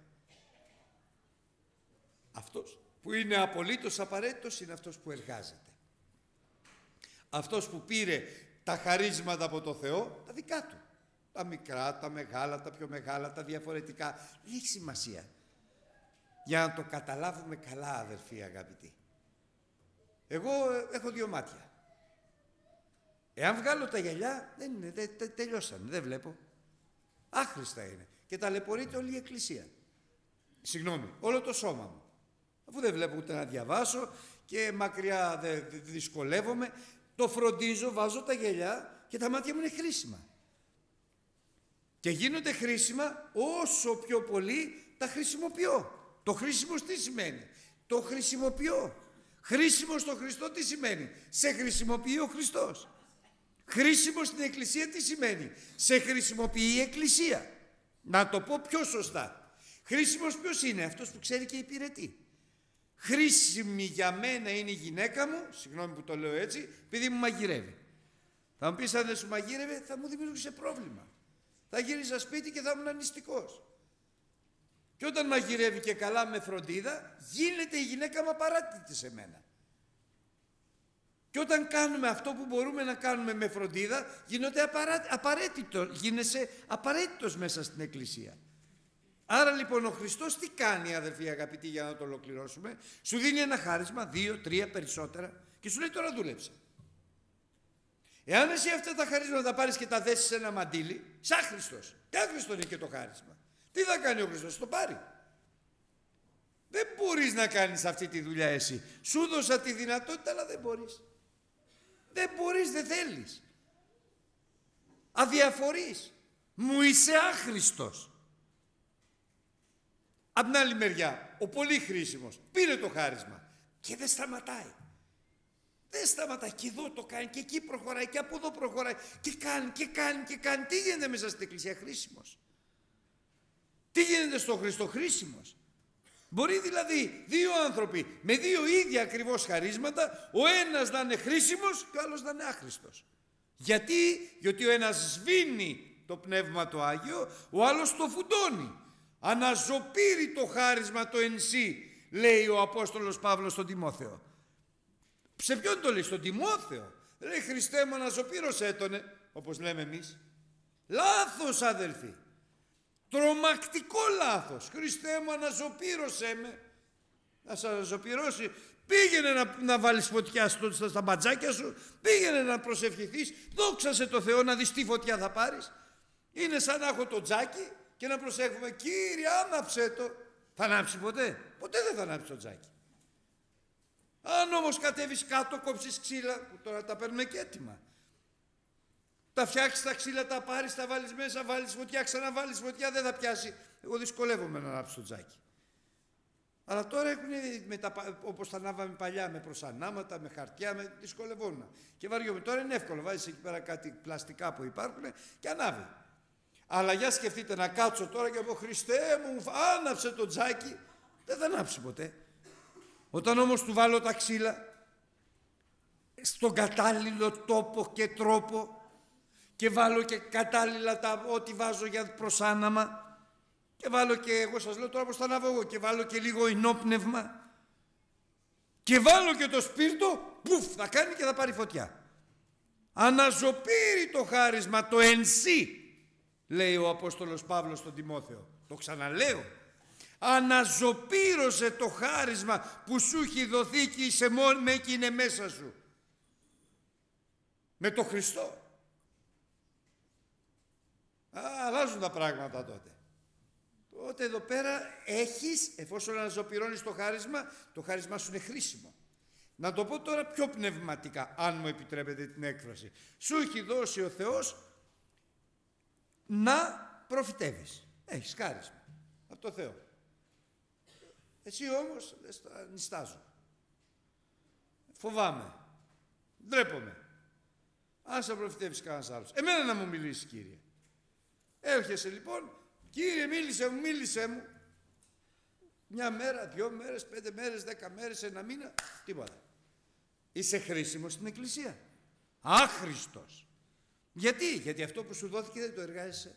Speaker 1: Αυτός που είναι απολύτως απαραίτητος είναι αυτός που εργάζεται. Αυτός που πήρε τα χαρίσματα από το Θεό, τα δικά του. Τα μικρά, τα μεγάλα, τα πιο μεγάλα, τα διαφορετικά. Δεν έχει σημασία. Για να το καταλάβουμε καλά, αδελφοί αγαπητοί. Εγώ έχω δύο μάτια. Εάν βγάλω τα γυαλιά, δεν είναι, τελειώσανε, δεν βλέπω. Άχρηστα είναι. Και ταλαιπωρείται όλη η Εκκλησία. Συγγνώμη, όλο το σώμα μου. Αφού δεν βλέπω ούτε να διαβάσω και μακριά δυσκολεύομαι, το φροντίζω, βάζω τα γυαλιά και τα μάτια μου είναι χρήσιμα. Και γίνονται χρήσιμα όσο πιο πολύ τα χρησιμοποιώ. Το χρήσιμος τι σημαίνει? Το χρησιμοποιώ. Χρήσιμο στο Χριστό τι σημαίνει? Σε χρησιμοποιεί ο Χριστός. Χρήσιμο στην Εκκλησία τι σημαίνει? Σε χρησιμοποιεί η Εκκλησία. Να το πω πιο σωστά. Χρήσιμος ποιος είναι? Αυτός που ξέρει και υπηρετεί. Χρήσιμη για μένα είναι η γυναίκα μου, συγγνώμη που το λέω έτσι, επειδή μου μαγειρεύει. Θα μου πεις αν δεν σου μαγείρευε θα μου δημιουργούσε πρόβλημα. Θα γύριζα σπίτι και θα ήμουν νηστικός. Και όταν μαγειρεύει και καλά με φροντίδα, γίνεται η γυναίκα μου απαράτητη σε μένα. Και όταν κάνουμε αυτό που μπορούμε να κάνουμε με φροντίδα, γίνεσαι απαραίτητος μέσα στην Εκκλησία. Άρα λοιπόν ο Χριστός τι κάνει, αδερφοί αγαπητοί, για να το ολοκληρώσουμε? Σου δίνει ένα χάρισμα, 2, 3 περισσότερα και σου λέει τώρα δούλεψε. Εάν εσύ αυτά τα χαρίσματα τα πάρεις και τα δέσεις σε ένα μαντίλι, σαν Χριστός. Τι άχρηστο είναι και το χάρισμα. Τι θα κάνει ο Χριστός? Το πάρει. Δεν μπορείς να κάνεις αυτή τη δουλειά εσύ. Σου δώσα τη δυνατότητα αλλά δεν μπορείς. Δεν μπορείς, δεν θέλεις. Αδιαφορείς. Μου είσαι άχρηστος. Απ' την άλλη μεριά, ο πολύ χρήσιμος πήρε το χάρισμα και δεν σταματάει. Δεν σταματάει. Και εδώ το κάνει και εκεί προχωράει και από εδώ προχωράει και κάνει και κάνει και κάνει. Τι γίνεται μέσα στην Εκκλησία? Χρήσιμος. Τι γίνεται στο Χριστό? Χρήσιμος. Μπορεί δηλαδή δύο άνθρωποι με δύο ίδια ακριβώς χαρίσματα, ο ένας να είναι χρήσιμος και ο άλλος να είναι άχρηστος. Γιατί ο ένας σβήνει το Πνεύμα το Άγιο, ο άλλος το φουντώνει. Αναζωπήρει το χάρισμα το εν σύ, λέει ο Απόστολος Παύλος στον Τιμόθεο. Σε ποιον το λέει? Στον Τιμόθεο. Λέει Χριστέ μου αναζωπήρωσέ τονε, όπως λέμε εμείς. Λάθος αδελφοί. Τρομακτικό λάθος. Χριστέ μου αναζωπήρωσέ με. Να σε αναζωπηρώσει. Πήγαινε να βάλεις φωτιά στα μπατζάκια σου. Πήγαινε να προσευχηθείς. Δόξασε το Θεό να δεις τι φωτιά θα πάρεις. Είναι σαν να έχω το τζάκι και να προσέχουμε. Κύριε άναψε το. Θα ανάψει ποτέ? Ποτέ δεν θα ανάψει το τζάκι. Αν όμως κατέβεις κάτω, κόψεις ξύλα, που τώρα τα παίρνουμε και έτοιμα. Τα φτιάξεις τα ξύλα, τα πάρεις, τα βάλεις μέσα, βάλεις φωτιά, ξαναβάλεις φωτιά, δεν θα πιάσει. Εγώ δυσκολεύομαι να ανάψω το τζάκι. Αλλά τώρα έχουν, όπως τα ανάβαμε παλιά, με προσανάματα, με χαρτιά, δυσκολευόμουν. Και βαριόμαι. Τώρα είναι εύκολο, βάζεις εκεί πέρα κάτι πλαστικά που υπάρχουν και ανάβει. Αλλά για σκεφτείτε να κάτσω τώρα και από Χριστέ μου, άναψε το τζάκι, δεν θα ανάψει ποτέ. Όταν όμως του βάλω τα ξύλα στον κατάλληλο τόπο και τρόπο και βάλω και κατάλληλα ό,τι βάζω για προσάναμα και βάλω και, εγώ σας λέω τώρα πως θα ανάβω εγώ, και βάλω και λίγο ενόπνευμα και βάλω και το σπίρτο, πουφ, θα κάνει και θα πάρει φωτιά. Αναζωπήρει το χάρισμα το εν σύ, λέει ο Απόστολος Παύλος στον Τιμόθεο. Το ξαναλέω. Αναζωπήρωσε το χάρισμα που σου έχει δοθεί και είσαι μόνο και είναι μέσα σου. Με το Χριστό. Αλλάζουν τα πράγματα τότε. Τότε εδώ πέρα έχεις, εφόσον αναζωπηρώνεις το χάρισμά σου είναι χρήσιμο. Να το πω τώρα πιο πνευματικά, αν μου επιτρέπετε την έκφραση. Σου έχει δώσει ο Θεός να προφητεύεις. Έχεις χάρισμα από το Θεό. Εσύ όμως λες, νηστάζω. Φοβάμαι. Ντρέπομαι. Αν σε προφητεύεις κανένας άλλος. Εμένα να μου μιλήσει, Κύριε. Έρχεσαι λοιπόν, Κύριε μίλησέ μου. Μια μέρα, 2 μέρες, 5 μέρες, 10 μέρες, 1 μήνα, τίποτα. Είσαι χρήσιμος στην Εκκλησία. Άχρηστος. Γιατί αυτό που σου δόθηκε δεν το εργάζεσαι.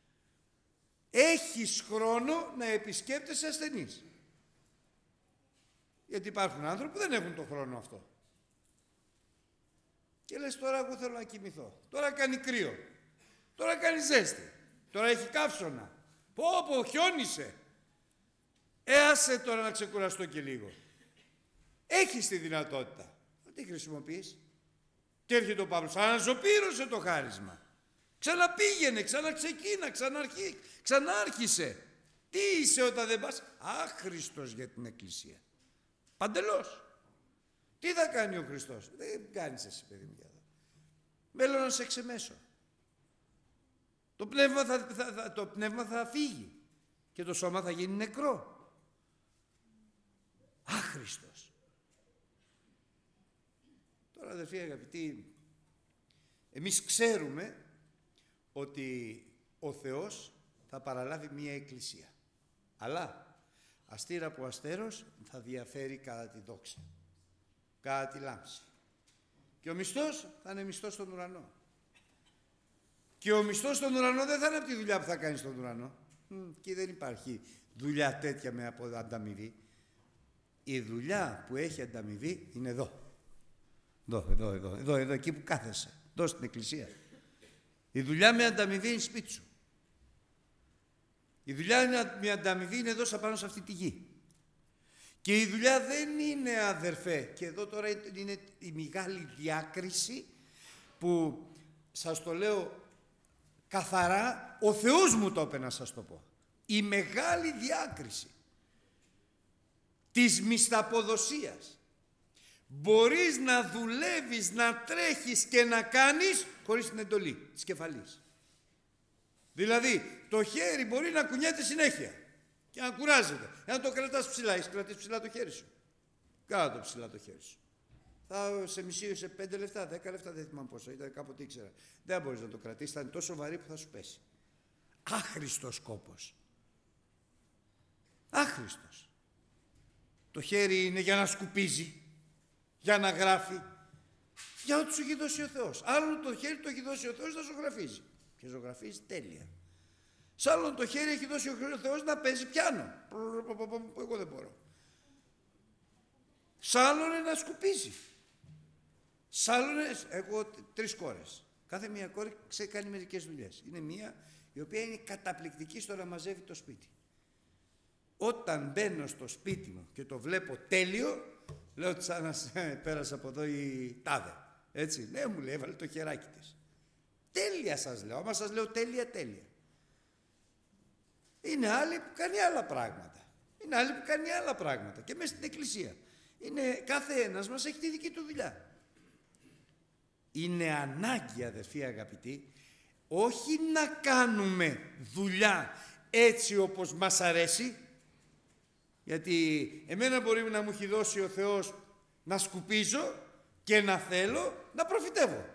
Speaker 1: Έχεις χρόνο να επισκέπτεσαι ασθενείς. Γιατί υπάρχουν άνθρωποι που δεν έχουν τον χρόνο αυτό. Και λες τώρα εγώ θέλω να κοιμηθώ. Τώρα κάνει κρύο. Τώρα κάνει ζέστη. Τώρα έχει καύσωνα. Πω χιόνισε. Άσε τώρα να ξεκουραστώ και λίγο. Έχεις τη δυνατότητα. Τι χρησιμοποιείς? Και έρχεται ο Παύλος, αναζωπήρωσε το χάρισμα. Ξαναπήγαινε, ξαναξεκίνα, ξανάρχισε. Τι είσαι όταν δεν πας? Άχρηστος για την Εκκλησία. Παντελώς. Τι θα κάνει ο Χριστός? Δεν κάνεις εσύ, παιδί μου, για εδώ. Θέλω να σε ξεμέσω. Το πνεύμα θα φύγει και το σώμα θα γίνει νεκρό. Άχρηστος. Τώρα, αδερφοί αγαπητοί, εμείς ξέρουμε ότι ο Θεός θα παραλάβει μία εκκλησία. Αλλά αστήρα από αστέρος θα διαφέρει κατά τη δόξα, κατά τη λάμψη. Και ο μισθός θα είναι μισθός στον ουρανό. Και ο μισθός στον ουρανό δεν θα είναι από τη δουλειά που θα κάνει στον ουρανό. Και δεν υπάρχει δουλειά τέτοια με ανταμοιβή. Η δουλειά που έχει ανταμοιβή είναι εδώ. Εδώ, εκεί που κάθεσαι. Εδώ στην εκκλησία. Η δουλειά με ανταμοιβή είναι σπίτι σου. Η δουλειά με ανταμοιβή είναι εδώ πάνω σε αυτή τη γη. Και η δουλειά δεν είναι, αδερφέ, και εδώ τώρα είναι η μεγάλη διάκριση που σας το λέω καθαρά, ο Θεός μου το είπε να σας το πω. Η μεγάλη διάκριση της μισθαποδοσίας. Μπορείς να δουλεύεις, να τρέχεις και να κάνεις χωρίς την εντολή της κεφαλής. Δηλαδή, το χέρι μπορεί να κουνιέται συνέχεια και να κουράζεται. Εάν το κρατάς ψηλά, έχεις κρατήσει ψηλά το χέρι σου. Κάτω ψηλά το χέρι σου. Θα σε μισεί σε 5 λεπτά, 10 λεπτά, δεν θυμάμαι πόσο, ήταν κάποτε ήξερα. Δεν μπορείς να το κρατήσεις, θα είναι τόσο βαρύ που θα σου πέσει. Άχρηστος κόπος. Άχρηστος. Το χέρι είναι για να σκουπίζει, για να γράφει, για ό,τι σου έχει δώσει ο Θεός. Άλλον το χέρι το έχει δώσει ο Θεός να ζωγραφίζει. Και ζωγραφίζει τέλεια. Σ' άλλον το χέρι έχει δώσει ο Θεός να παίζει πιάνο. Εγώ δεν μπορώ. Σ' άλλον είναι να σκουπίζει. Σ' άλλον έχω 3 κόρες. Κάθε μία κόρη κάνει μερικές δουλειές. Είναι μία η οποία είναι καταπληκτική στο να μαζεύει το σπίτι. Όταν μπαίνω στο σπίτι μου και το βλέπω τέλειο, λέω ότι σαν να πέρασε από εδώ η τάδε. Έτσι, ναι, μου λέει, έβαλε το χεράκι της. Τέλεια σας λέω, άμα σας λέω τέλεια. Είναι άλλη που κάνει άλλα πράγματα. Και μέσα στην εκκλησία. Κάθε ένας μας έχει τη δική του δουλειά. Είναι ανάγκη, αδερφοί αγαπητοί, όχι να κάνουμε δουλειά έτσι όπως μας αρέσει, γιατί εμένα μπορεί να μου έχει δώσει ο Θεός να σκουπίζω και να θέλω να προφητεύω.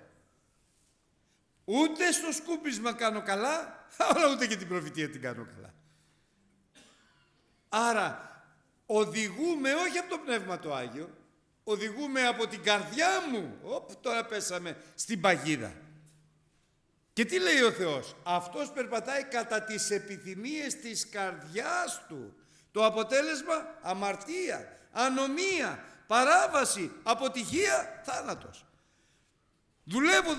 Speaker 1: Ούτε στο σκούπισμα κάνω καλά, αλλά ούτε και την προφητεία την κάνω καλά. Άρα οδηγούμε όχι από το Πνεύμα το Άγιο, οδηγούμε από την καρδιά μου. Τώρα πέσαμε στην παγίδα. Και τι λέει ο Θεός? Αυτός περπατάει κατά τις επιθυμίες της καρδιάς του. Το αποτέλεσμα, αμαρτία, ανομία, παράβαση, αποτυχία, θάνατος. Δουλεύω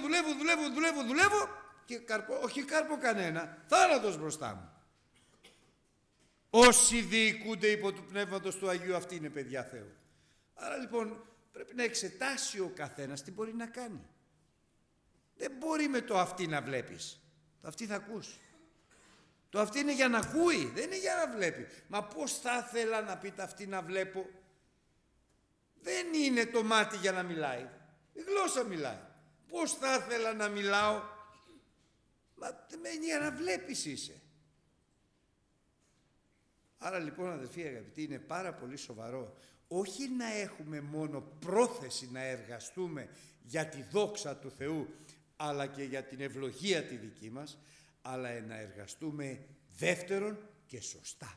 Speaker 1: και όχι κάρπο κανένα, θάνατος μπροστά μου. Όσοι διοικούνται υπό του Πνεύματος του Αγίου, αυτοί είναι παιδιά Θεού. Άρα λοιπόν πρέπει να εξετάσει ο καθένας τι μπορεί να κάνει. Δεν μπορεί με το αυτή να βλέπεις. Το αυτή θα ακούς. Το αυτή είναι για να ακούει, δεν είναι για να βλέπει. Μα πώς θα ήθελα να πει τα αυτή να βλέπω? Δεν είναι το μάτι για να μιλάει. Η γλώσσα μιλάει. Πώς θα ήθελα να μιλάω? Μα για να βλέπεις είσαι. Άρα λοιπόν, αδελφοί αγαπητοί, είναι πάρα πολύ σοβαρό όχι να έχουμε μόνο πρόθεση να εργαστούμε για τη δόξα του Θεού, αλλά και για την ευλογία τη δική μας, αλλά να εργαστούμε δεύτερον και σωστά.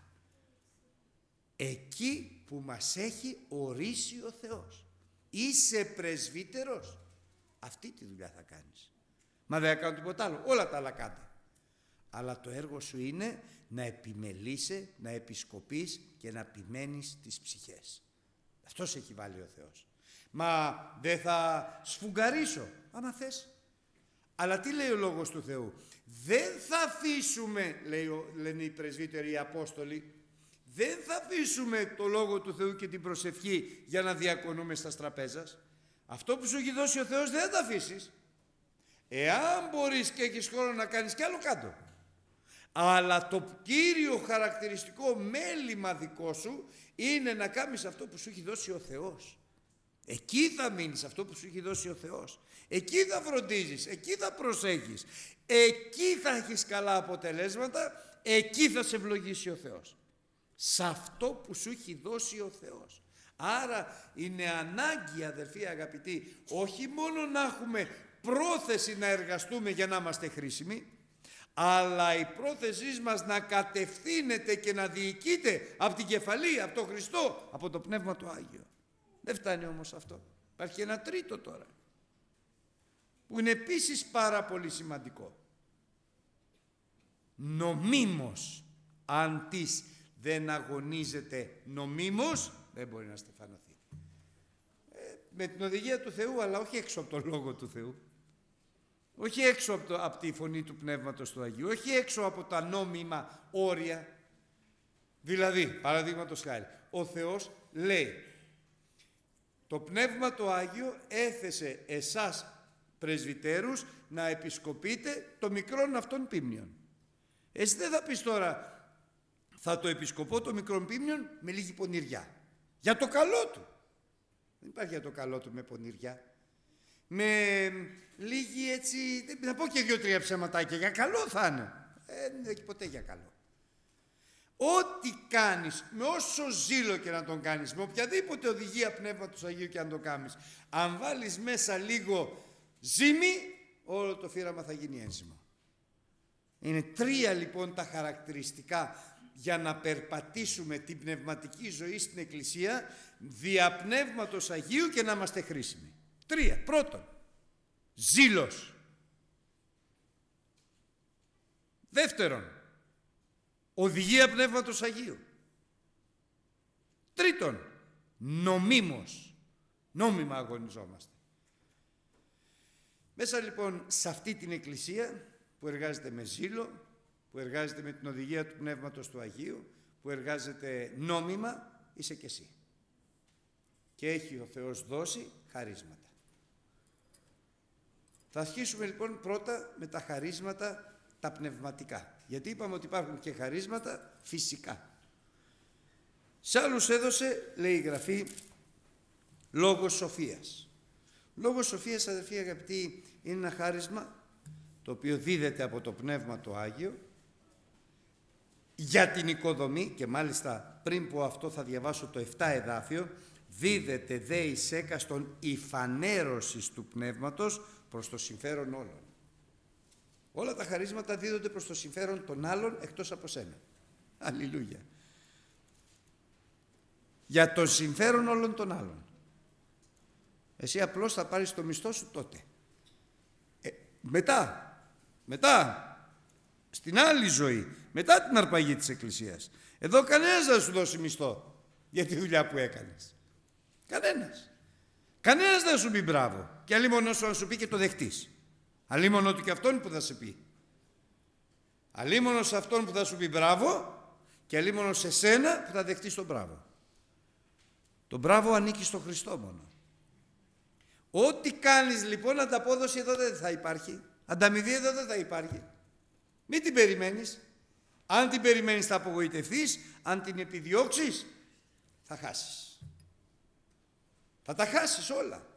Speaker 1: Εκεί που μας έχει ορίσει ο Θεός. Είσαι πρεσβύτερος, αυτή τη δουλειά θα κάνεις. Μα δεν θα κάνω τίποτα άλλο, όλα τα άλλα κάντε. Αλλά το έργο σου είναι να επιμελείσαι, να επισκοπείς και να επιμένεις τις ψυχές. Αυτός έχει βάλει ο Θεός. Μα δεν θα σφουγγαρίσω, άμα θες. Αλλά τι λέει ο Λόγος του Θεού? Δεν θα αφήσουμε, λένε οι πρεσβύτεροι, οι Απόστολοι, δεν θα αφήσουμε το Λόγο του Θεού και την προσευχή για να διακονούμε στα τραπέζας, Αυτό που σου έχει δώσει ο Θεός δεν θα τα αφήσεις. Εάν μπορείς και έχεις χρόνο να κάνεις κι άλλο, κάτω. Αλλά το κύριο χαρακτηριστικό μέλημα δικό σου είναι να κάνεις αυτό που σου έχει δώσει ο Θεός. Εκεί θα μείνεις, αυτό που σου έχει δώσει ο Θεός. Εκεί θα φροντίζεις, εκεί θα προσέχεις. Εκεί θα έχεις καλά αποτελέσματα, εκεί θα σε ευλογήσει ο Θεός. Σε αυτό που σου έχει δώσει ο Θεός. Άρα είναι ανάγκη, αδερφοί αγαπητοί, όχι μόνο να έχουμε πρόθεση να εργαστούμε για να είμαστε χρήσιμοι, αλλά η πρόθεσή μας να κατευθύνεται και να διοικείται από την κεφαλή, από τον Χριστό, από το Πνεύμα του Άγιο. Δεν φτάνει όμως αυτό. Υπάρχει ένα τρίτο τώρα, που είναι επίσης πάρα πολύ σημαντικό. Νομίμως, αν της δεν αγωνίζεται νομίμως, δεν μπορεί να στεφανωθεί. Με την οδηγία του Θεού, αλλά όχι έξω από τον Λόγο του Θεού. Όχι έξω από τη φωνή του Πνεύματος του Αγίου. Όχι έξω από τα νόμιμα όρια. Δηλαδή, παραδείγματος χάρη, ο Θεός λέει, το Πνεύμα το Άγιο έθεσε εσάς πρεσβυτέρους να επισκοπείτε το μικρόν αυτών πίμνιον. Εσύ δεν θα πεις τώρα, θα το επισκοπώ το μικρόν πίμνιον με λίγη πονηριά. Για το καλό του. Δεν υπάρχει για το καλό του με πονηριά. Με λίγη έτσι, να πω και 2-3 ψεματάκια, για καλό θα είναι. Δεν έχει ποτέ για καλό. Ό,τι κάνεις, με όσο ζήλο και να τον κάνεις, με οποιαδήποτε οδηγία Πνεύματος Αγίου και να το κάνεις, αν βάλεις μέσα λίγο ζύμη, όλο το φύραμα θα γίνει ένζυμο. Είναι 3 λοιπόν τα χαρακτηριστικά για να περπατήσουμε την πνευματική ζωή στην Εκκλησία δια Πνεύματος Αγίου και να είμαστε χρήσιμοι. 3. Πρώτον, ζήλος. Δεύτερον, οδηγία Πνεύματος Αγίου. Τρίτον, νομίμως. Νόμιμα αγωνιζόμαστε. Μέσα λοιπόν σε αυτή την Εκκλησία που εργάζεται με ζήλο, που εργάζεται με την οδηγία του Πνεύματος του Αγίου, που εργάζεται νόμιμα, είσαι και εσύ. Και έχει ο Θεός δώσει χαρίσματα. Θα αρχίσουμε λοιπόν πρώτα με τα χαρίσματα τα πνευματικά. Γιατί είπαμε ότι υπάρχουν και χαρίσματα φυσικά. Σε άλλους έδωσε, λέει η Γραφή, λόγος σοφίας. Λόγος σοφίας, αδερφοί αγαπητοί, είναι ένα χάρισμα το οποίο δίδεται από το Πνεύμα το Άγιο για την οικοδομή, και μάλιστα πριν πω αυτό θα διαβάσω το 7 εδάφιο, δίδεται δε εις έκαστον η φανέρωσης του Πνεύματος προς το συμφέρον όλων. Όλα τα χαρίσματα δίδονται προς το συμφέρον των άλλων εκτός από σένα. Αλληλούια. Για το συμφέρον όλων των άλλων. Εσύ απλώς θα πάρεις το μισθό σου τότε. Μετά, στην άλλη ζωή, μετά την αρπαγή της Εκκλησίας. Εδώ κανένας δεν θα σου δώσει μισθό για τη δουλειά που έκανες. Κανένας. Κανένας δεν θα σου πει μπράβο. Και αλλήμον όσο να σου πει και το δεχτείς. Αλλήμον ότι και αυτόν που θα σε πει. Αλλήμον σε αυτόν που θα σου πει μπράβο και αλλήμον σε σένα που θα δεχτείς τον μπράβο. Το μπράβο ανήκει στο Χριστό μόνο. Ό,τι κάνεις λοιπόν, ανταπόδοση εδώ δεν θα υπάρχει. Ανταμοιβή εδώ δεν θα υπάρχει. Μην την περιμένεις. Αν την περιμένεις θα απογοητευτείς. Αν την επιδιώξεις θα χάσεις. Θα τα χάσεις όλα.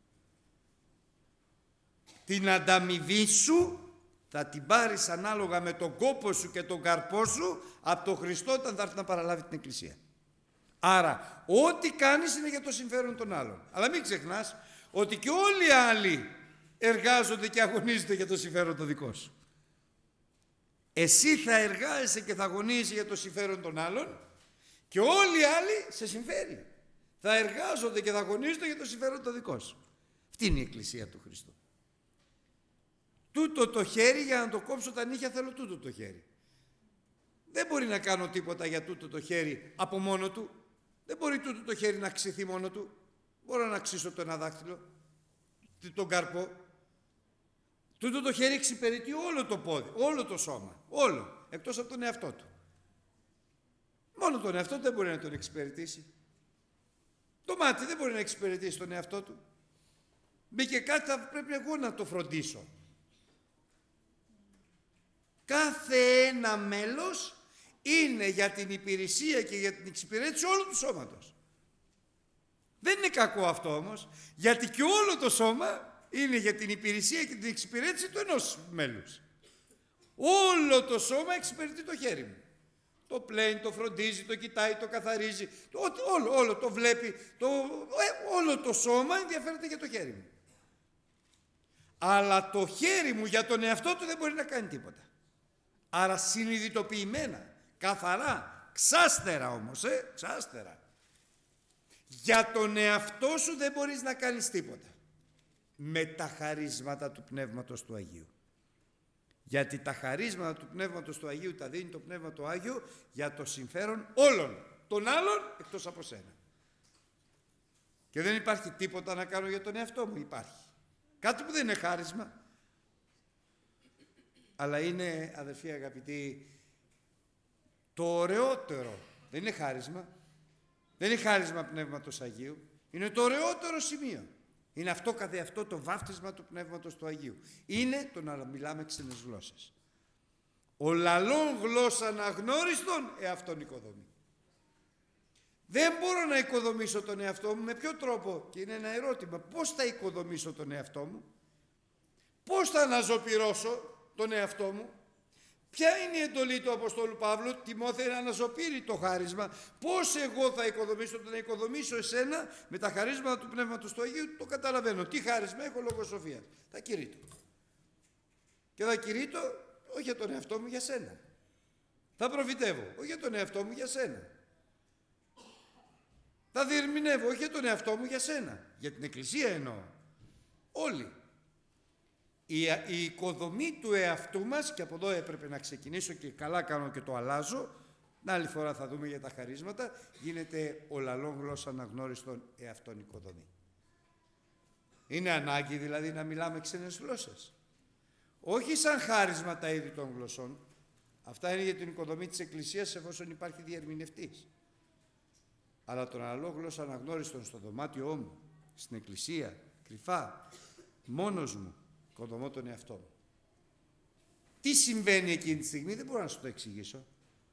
Speaker 1: Την ανταμοιβή σου θα την πάρεις ανάλογα με τον κόπο σου και τον καρπό σου από τον Χριστό όταν θα έρθει να παραλάβει την Εκκλησία. Άρα ό,τι κάνεις είναι για το συμφέρον των άλλων. Αλλά μην ξεχνάς ότι και όλοι οι άλλοι εργάζονται και αγωνίζονται για το συμφέρον το δικό σου. Εσύ θα εργάζεσαι και θα αγωνίζεσαι για το συμφέρον των άλλων και όλοι οι άλλοι σε συμφέρει. Θα εργάζονται και θα αγωνίζονται για το συμφέρον το δικό σου. Αυτή είναι η Εκκλησία του Χριστού. Τούτο το χέρι, για να το κόψω τα νύχια θέλω τούτο το χέρι. Δεν μπορεί να κάνω τίποτα για τούτο το χέρι από μόνο του. Δεν μπορεί τούτο το χέρι να αξιθεί μόνο του. Μπορώ να αξίσω το ένα δάχτυλο, τον καρπό. Τούτο το χέρι εξυπηρετεί όλο το πόδι, όλο το σώμα, όλο, εκτός από τον εαυτό του. Μόνο τον εαυτό του δεν μπορεί να τον εξυπηρετήσει. Το μάτι δεν μπορεί να εξυπηρετήσει τον εαυτό του. Μπήκε κάτι, θα πρέπει εγώ να το φροντίσω. Κάθε ένα μέλος είναι για την υπηρεσία και για την εξυπηρέτηση όλου του σώματος. Δεν είναι κακό αυτό όμως, γιατί και όλο το σώμα είναι για την υπηρεσία και την εξυπηρέτηση του ενός μέλους. Όλο το σώμα εξυπηρετεί το χέρι μου. Το πλένει, το φροντίζει, το κοιτάει, το καθαρίζει, όλο το βλέπει, όλο το σώμα ενδιαφέρεται για το χέρι μου. Αλλά το χέρι μου για τον εαυτό του δεν μπορεί να κάνει τίποτα. Άρα συνειδητοποιημένα, καθαρά, ξάστερα όμως, ξάστερα. Για τον εαυτό σου δεν μπορείς να κάνεις τίποτα. Με τα χαρίσματα του Πνεύματος του Αγίου. Γιατί τα χαρίσματα του Πνεύματος του Αγίου τα δίνει το Πνεύμα του Άγιο για το συμφέρον όλων των άλλων εκτός από σένα. Και δεν υπάρχει τίποτα να κάνω για τον εαυτό μου. Υπάρχει κάτι που δεν είναι χάρισμα, αλλά είναι, αδερφοί αγαπητοί, το ωραιότερο. Δεν είναι χάρισμα. Δεν είναι χάρισμα Πνεύματος Αγίου. Είναι το ωραιότερο σημείο. Είναι αυτό καθεαυτό το βάφτισμα του Πνεύματος του Αγίου. Είναι το να μιλάμε ξένες γλώσσες. Ο λαλών γλώσσαν αγνώριστον εαυτόν οικοδομεί. Δεν μπορώ να οικοδομήσω τον εαυτό μου. Με ποιο τρόπο? Και είναι ένα ερώτημα. Πώς θα οικοδομήσω τον εαυτό μου? Πώς θα αναζωπυρώσω τον εαυτό μου? Ποια είναι η εντολή του Αποστόλου Παύλου? Τιμόθεε, να αναζωπύρει το χάρισμα. Πώς εγώ θα οικοδομήσω? Το να οικοδομήσω εσένα με τα χαρίσματα του Πνεύματος του Αγίου, το καταλαβαίνω. Τι χάρισμα έχω? Λογοσοφία. Θα κηρύττω. Και θα κηρύττω όχι για τον εαυτό μου, για σένα. Θα προφητεύω όχι για τον εαυτό μου, για σένα. Θα διερμηνεύω όχι για τον εαυτό μου, για σένα. Για την Εκκλησία εννοώ. Όλοι. Η οικοδομή του εαυτού μας, και από εδώ έπρεπε να ξεκινήσω και καλά κάνω και το αλλάζω, την άλλη φορά θα δούμε για τα χαρίσματα, γίνεται ο λαλών γλώσσα αναγνώριστον εαυτόν οικοδομή. Είναι ανάγκη δηλαδή να μιλάμε ξένες γλώσσες. Όχι σαν χάρισμα τα είδη των γλωσσών. Αυτά είναι για την οικοδομή της Εκκλησίας εφόσον υπάρχει διερμηνευτής. Αλλά τον λαλών γλώσσα αναγνώριστον στο δωμάτιό μου, στην Εκκλησία, κρυφά, μόνος μου, οικοδομώ τον εαυτό μου. Τι συμβαίνει εκείνη τη στιγμή δεν μπορώ να σου το εξηγήσω.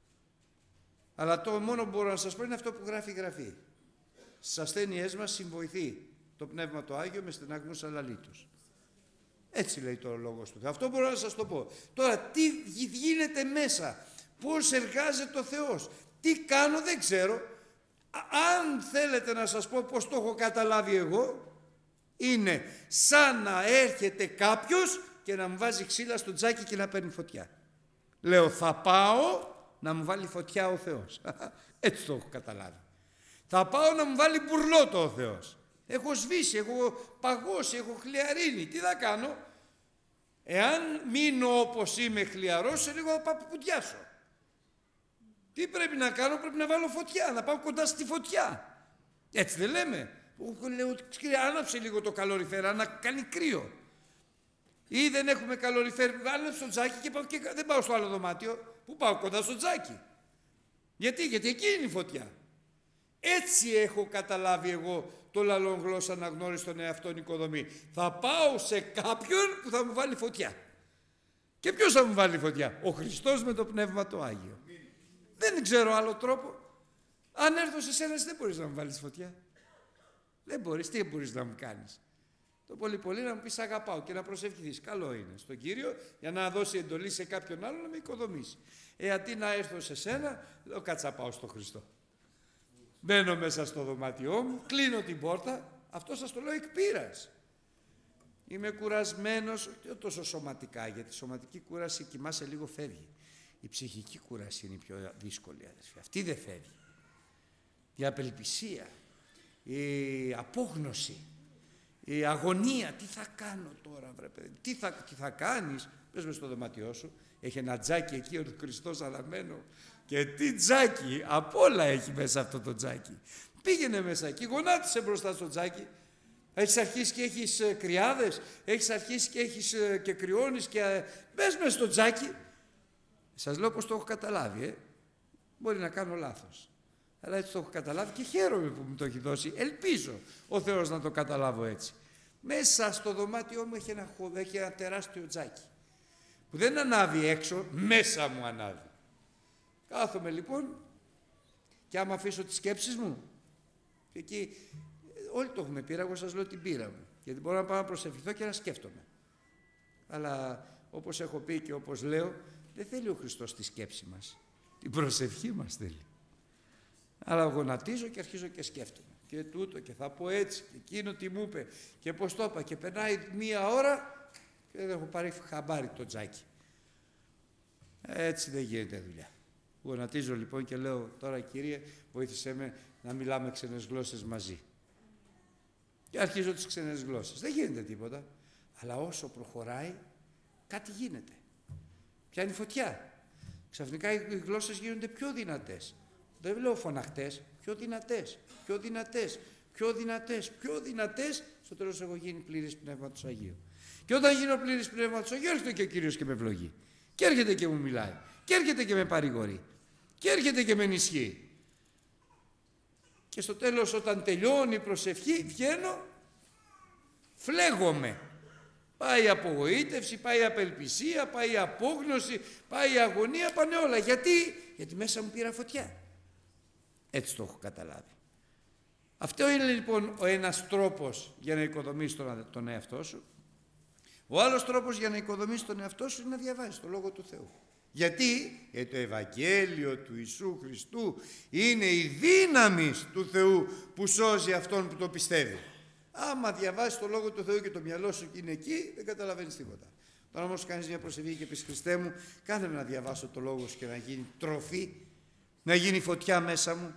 Speaker 1: Αλλά το μόνο που μπορώ να σας πω είναι αυτό που γράφει η Γραφή. Στις ασθένειές μας συμβοηθεί το Πνεύμα το Άγιο με στεναγμούς αλαλήτους. Έτσι λέει το λόγος του. Αυτό μπορώ να σας το πω. Τώρα τι γίνεται μέσα, πώς εργάζεται ο Θεός, τι κάνω δεν ξέρω. Αν θέλετε να σας πω πώς το έχω καταλάβει εγώ, είναι σαν να έρχεται κάποιος και να μου βάζει ξύλα στο τζάκι και να παίρνει φωτιά. Λέω θα πάω να μου βάλει φωτιά ο Θεός. Έτσι το έχω καταλάβει. Θα πάω να μου βάλει μπουρλότο ο Θεός. Έχω σβήσει, έχω παγώσει, έχω χλιαρίνει. Τι θα κάνω? Εάν μείνω όπως είμαι χλιαρός, σε λίγο θα πάω πουτιάσω. Τι πρέπει να κάνω? Πρέπει να βάλω φωτιά, να πάω κοντά στη φωτιά. Έτσι δεν λέμε? Λέω, άναψε λίγο το καλοριφέρα να κάνει κρύο. Ή δεν έχουμε καλοριφέρα, άναψε το τζάκι και, πάω και δεν πάω στο άλλο δωμάτιο. Πού πάω? Κοντά στο τζάκι. Γιατί εκεί είναι η φωτιά. Έτσι έχω καταλάβει εγώ το λαλών γλώσσα αναγνώριστον εαυτόν οικοδομή. Θα πάω σε κάποιον που θα μου βάλει φωτιά. Και ποιος θα μου βάλει φωτιά? Ο Χριστός με το Πνεύμα το Άγιο. Δεν ξέρω άλλο τρόπο. Αν έρθω σε σένα, δεν μπορείς να μου βάλεις φωτιά. Δεν μπορείς. Τι μπορείς να μου κάνεις? Το πολύ πολύ να μου πεις αγαπάω και να προσευχηθείς. Καλό είναι στον Κύριο για να δώσει εντολή σε κάποιον άλλο να με οικοδομήσει. Αντί να έρθω σε σένα, λέω κάτσα πάω στο Χριστό. Μπαίνω μέσα στο δωμάτιό μου, κλείνω την πόρτα. Αυτό σας το λέω εκ πείρας. Είμαι κουρασμένος, όχι τόσο σωματικά, γιατί η σωματική κούραση κοιμάσαι λίγο φεύγει. Η ψυχική κούραση είναι η πιο δύσκολη, αδερφοί. Αυτή δεν φεύγει. Η απελπισία, η απόγνωση, η αγωνία. Τι θα κάνω τώρα, βρε παιδί? Τι θα κάνεις? Πες μες στο δωμάτιό σου. Έχει ένα τζάκι εκεί ο Χριστός αναμένο. Και τι τζάκι! Απ' όλα έχει μέσα αυτό το τζάκι. Πήγαινε μέσα εκεί, γονάτισε μπροστά στο τζάκι. Έχεις αρχίσει και έχεις κρυάδες, έχεις αρχίσει και έχεις και κρυώνεις και μπες μέσα στο τζάκι. Σας λέω πως το έχω καταλάβει, Μπορεί να κάνω λάθος. Αλλά έτσι το έχω καταλάβει και χαίρομαι που μου το έχει δώσει. Ελπίζω ο Θεός να το καταλάβω έτσι. Μέσα στο δωμάτιό μου έχει ένα τεράστιο τζάκι που δεν ανάβει έξω, μέσα μου ανάβει. Κάθομαι λοιπόν και άμα αφήσω τις σκέψεις μου, και εκεί όλοι το έχουμε πείρα, εγώ σας λέω την πείρα μου, γιατί μπορώ να πάω να προσευχηθώ και να σκέφτομαι. Αλλά όπως έχω πει και όπως λέω, δεν θέλει ο Χριστός τη σκέψη μας, την προσευχή μας θέλει. Αλλά γονατίζω και αρχίζω και σκέφτομαι. Και τούτο και θα πω έτσι και εκείνο τι μου είπε και πώς το είπα, και περνάει μία ώρα και δεν έχω πάρει χαμπάρι το τζάκι. Έτσι δεν γίνεται δουλειά. Γονατίζω λοιπόν και λέω, τώρα Κύριε βοήθησέ με να μιλάμε ξένες γλώσσες μαζί. Και αρχίζω τις ξένες γλώσσες. Δεν γίνεται τίποτα. Αλλά όσο προχωράει κάτι γίνεται. Πιάνει φωτιά. Ξαφνικά οι γλώσσες γίνονται πιο δυνατές. Δεν λέω φωναχτές, πιο δυνατές, πιο δυνατές, πιο δυνατές, πιο δυνατές. Στο τέλος έχω γίνει πλήρης Πνεύματος Αγίου. Και όταν γίνω πλήρης Πνεύματος Αγίου, έρχεται και ο Κύριος και με ευλογεί. Και έρχεται και μου μιλάει. Και έρχεται και με παρηγορεί. Και έρχεται και με ενισχύει. Και στο τέλος, όταν τελειώνει η προσευχή, βγαίνω, φλέγομαι. Πάει η απογοήτευση, πάει η απελπισία, πάει η απόγνωση, πάει η αγωνία, πάνε όλα. Γιατί μέσα μου πήρα φωτιά. Έτσι το έχω καταλάβει. Αυτό είναι λοιπόν ο ένας τρόπος για να οικοδομήσεις τον εαυτό σου. Ο άλλος τρόπος για να οικοδομήσεις τον εαυτό σου είναι να διαβάζεις το Λόγο του Θεού. Γιατί το Ευαγγέλιο του Ιησού Χριστού είναι η δύναμη του Θεού που σώζει αυτόν που το πιστεύει. Άμα διαβάσεις το Λόγο του Θεού και το μυαλό σου είναι εκεί, δεν καταλαβαίνεις τίποτα. Τώρα όμως κάνεις μια προσευχή και πεις, Χριστέ μου, κάνε με να διαβάσω το Λόγο σου και να γίνει τροφή, να γίνει φωτιά μέσα μου,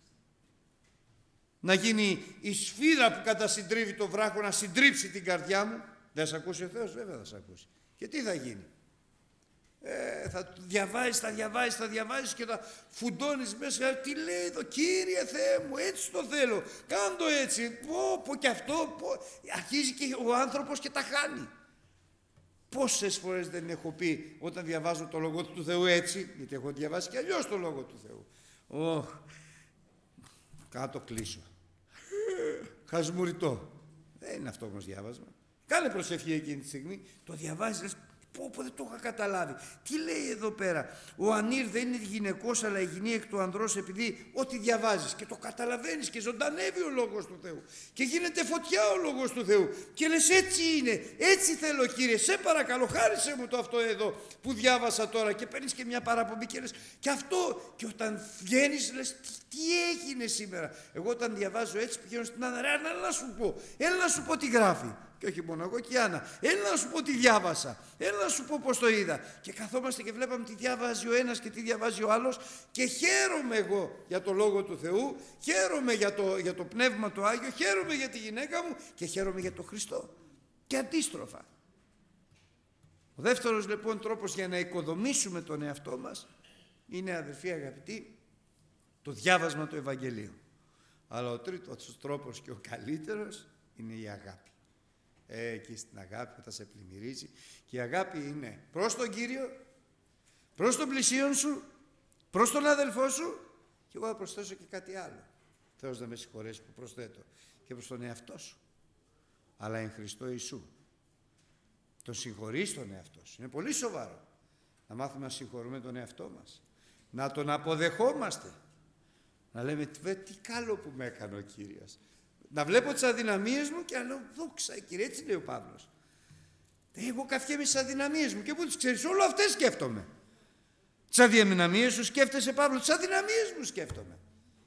Speaker 1: να γίνει η σφύρα που κατασυντρίβει το βράχο, να συντρίψει την καρδιά μου. Δεν σε ακούσει ο Θεός? Βέβαια θα σε ακούσει. Και τι θα γίνει? Θα διαβάζεις και θα φουντώνεις μέσα. Τι λέει εδώ? Κύριε Θεέ μου, έτσι το θέλω, κάντο έτσι. Πω και αυτό. Αρχίζει και ο άνθρωπος και τα χάνει. Πόσες φορές δεν έχω πει όταν διαβάζω το Λόγο του Θεού έτσι, γιατί έχω διαβάσει και αλλιώς το Λόγο του Θεού. Κάτω κλείσω. Χασμουριτό. Δεν είναι αυτό όμως διάβασμα. Κάνε προσευχή εκείνη τη στιγμή, το διαβάζεις, λες, πω δεν το είχα καταλάβει. Τι λέει εδώ πέρα? Ο ανήρ δεν είναι γυναικός αλλά η γυνή εκ του ανδρός, επειδή ό,τι διαβάζεις και το καταλαβαίνεις και ζωντανεύει ο Λόγος του Θεού και γίνεται φωτιά ο Λόγος του Θεού και λες, έτσι είναι, έτσι θέλω Κύριε, σε παρακαλώ χάρισε μου το αυτό εδώ που διάβασα τώρα, και παίρνεις και μια παραπομπή και λες και αυτό, και όταν βγαίνεις λες, τι έγινε σήμερα? Εγώ όταν διαβάζω έτσι πηγαίνω στην Άννα, έλα να σου πω τι γράφει. Και όχι μόνο εγώ και η Άννα, έλα να σου πω τι διάβασα, έλα να σου πω πώς το είδα. Και καθόμαστε και βλέπαμε τι διαβάζει ο ένας και τι διαβάζει ο άλλος, και χαίρομαι εγώ για το Λόγο του Θεού, χαίρομαι για το Πνεύμα το Άγιο, χαίρομαι για τη γυναίκα μου και χαίρομαι για τον Χριστό. Και αντίστροφα. Ο δεύτερος λοιπόν τρόπος για να οικοδομήσουμε τον εαυτό μας είναι, αδελφοί αγαπητοί, το διάβασμα του Ευαγγελίου. Αλλά ο τρίτος τρόπος και ο καλύτερος είναι η αγάπη. Εκεί στην αγάπη όταν σε πλημμυρίζει, και η αγάπη είναι προς τον Κύριο, προς τον πλησίον σου, προς τον αδελφό σου, και εγώ θα προσθέσω και κάτι άλλο. Θεός να με συγχωρέσει που προσθέτω, και προς τον εαυτό σου, αλλά εν Χριστώ Ιησού. Τον συγχωρείς τον εαυτό σου. Είναι πολύ σοβαρό να μάθουμε να συγχωρούμε τον εαυτό μας, να τον αποδεχόμαστε, να λέμε τι καλό που με έκανε ο Κύριος. Να βλέπω τις αδυναμίες μου και να λέω, δόξα Κύριε, έτσι λέει ο Παύλος. Εγώ καυχέμαι στις αδυναμίες μου, και πού τις ξέρεις? Όλο αυτές σκέφτομαι. Τις αδυναμίες σου σκέφτεσαι, Παύλο? Τις αδυναμίες μου σκέφτομαι.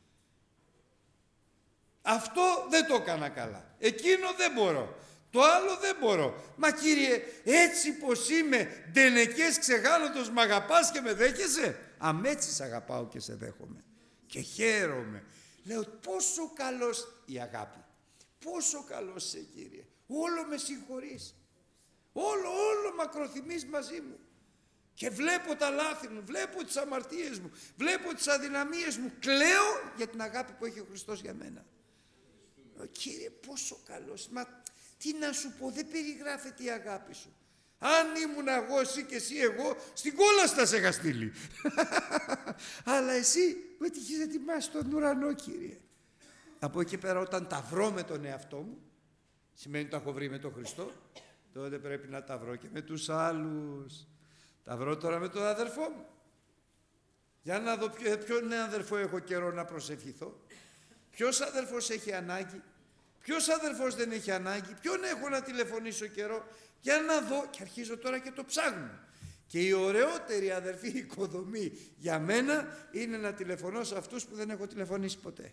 Speaker 1: Αυτό δεν το έκανα καλά, εκείνο δεν μπορώ, το άλλο δεν μπορώ. Μα Κύριε, έτσι πως είμαι, ντενεκές ξεγάνωτος, μ' αγαπάς και με δέχεσαι? Έτσι σ' αγαπάω και σε δέχομαι και χαίρομαι. Λέω, πόσο καλός η αγάπη, πόσο καλός είσαι Κύριε, όλο με συγχωρείς, όλο μακροθυμείς μαζί μου, και βλέπω τα λάθη μου, βλέπω τις αμαρτίες μου, βλέπω τις αδυναμίες μου, κλαίω για την αγάπη που έχει ο Χριστός για μένα. Κύριε, πόσο καλός, μα τι να σου πω, δεν περιγράφεται η αγάπη σου. Αν ήμουν εγώ, εσύ και εσύ εγώ, στην κόλαση θα σε είχα στείλει. Αλλά εσύ με τι έχεις ετοιμάσει τον ουρανό, Κύριε. Από εκεί πέρα, όταν τα βρω με τον εαυτό μου, Σημαίνει ότι τα έχω βρει με τον Χριστό. Τότε πρέπει να τα βρω και με τους άλλους. Τα βρω τώρα με τον αδερφό μου. Για να δω ποιον αδερφό έχω καιρό να προσευχηθώ. Ποιος αδερφός έχει ανάγκη. Ποιος αδερφός δεν έχει ανάγκη. Ποιον έχω να τηλεφωνήσω καιρό. Για να δω. Και αρχίζω τώρα και το ψάχνω. Και η ωραιότερη αδερφή οικοδομή για μένα είναι να τηλεφωνώ σε αυτούς που δεν έχω τηλεφωνήσει ποτέ.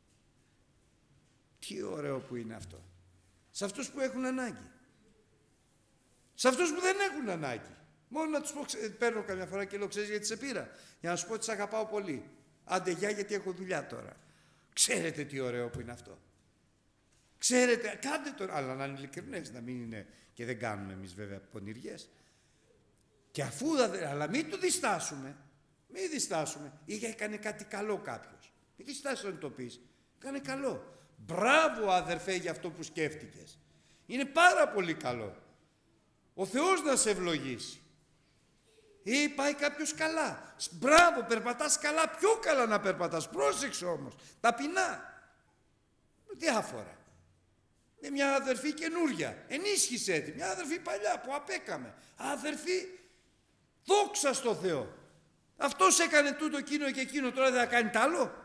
Speaker 1: Τι ωραίο που είναι αυτό. Σε αυτούς που έχουν ανάγκη. Σε αυτούς που δεν έχουν ανάγκη. Μόνο να τους πω, παίρνω καμιά φορά και λέω, ξέρεις γιατί σε πήρα. Για να σου πω ότι σε αγαπάω πολύ. Άντε γεια, γιατί έχω δουλειά τώρα. Ξέρετε τι ωραίο που είναι αυτό. Ξέρετε, κάντε το, αλλά να είναι ειλικρινές, να μην είναι, και δεν κάνουμε εμείς βέβαια πονηριές. Και αφού, αλλά μην του διστάσουμε, μην διστάσουμε. Ή έκανε κάτι καλό κάποιος. Μην διστάσεις να το πεις. Κάνε καλό. Μπράβο αδερφέ για αυτό που σκέφτηκες. Είναι πάρα πολύ καλό. Ο Θεός να σε ευλογήσει. Ή πάει κάποιος καλά. Μπράβο, περπατάς καλά, πιο καλά να περπατάς. Πρόσεξε όμως, ταπεινά. Διάφορα. Είναι μια αδερφή καινούρια. Ενίσχυσέ τη. Μια αδερφή παλιά που απέκαμε. Αδερφή, δόξα στο Θεό. Αυτός έκανε τούτο, εκείνο και εκείνο, τώρα δεν θα κάνει τ' άλλο.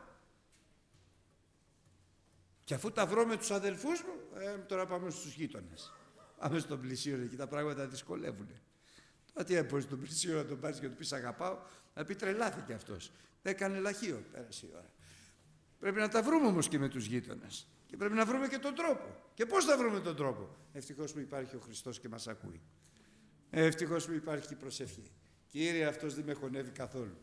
Speaker 1: Και αφού τα βρω με τους αδελφούς μου, τώρα πάμε στους γείτονες. Πάμε στον πλησίον, εκεί τα πράγματα δυσκολεύουν. Τώρα τι έπρεπε στον πλησίον να τον πάρεις και να του πεις αγαπάω, να πει τρελάθηκε αυτός. Έκανε λαχείο, πέρασε η ώρα. Πρέπει να τα βρούμε όμως και με τους γείτονες. Και πρέπει να βρούμε και τον τρόπο. Και πώς θα βρούμε τον τρόπο. Ευτυχώς που υπάρχει ο Χριστός και μας ακούει. Ευτυχώς που υπάρχει η προσευχή. Κύριε, αυτός δεν με χωνεύει καθόλου.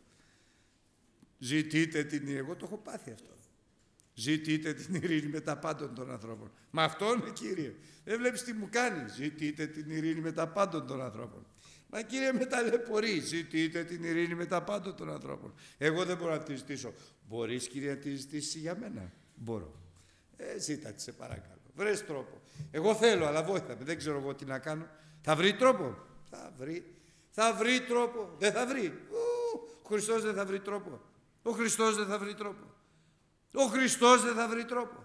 Speaker 1: Ζητείτε την ειρήνη. Εγώ το έχω πάθει αυτό. Ζητείτε την ειρήνη με τα πάντων των ανθρώπων. Μα αυτόν, Κύριε. Δεν βλέπεις τι μου κάνει. Ζητείτε την ειρήνη με τα πάντων των ανθρώπων. Μα Κύριε, με ταλαιπωρεί. Ζητείτε την ειρήνη με τα πάντων των ανθρώπων. Εγώ δεν μπορώ να τη ζητήσω. Μπορείς, Κύριε, να τη ζητήσεις για μένα. Μπορώ. Ζήτα τη, σε παρακαλώ. Βρες τρόπο. Εγώ θέλω, αλλά βόηθα με. Δεν ξέρω εγώ τι να κάνω. Θα βρει τρόπο. Θα βρει. Θα βρει τρόπο. Δεν θα βρει. Ο Χριστός δεν θα βρει τρόπο. Ο Χριστός δεν θα βρει τρόπο. Ο Χριστός δεν θα βρει τρόπο.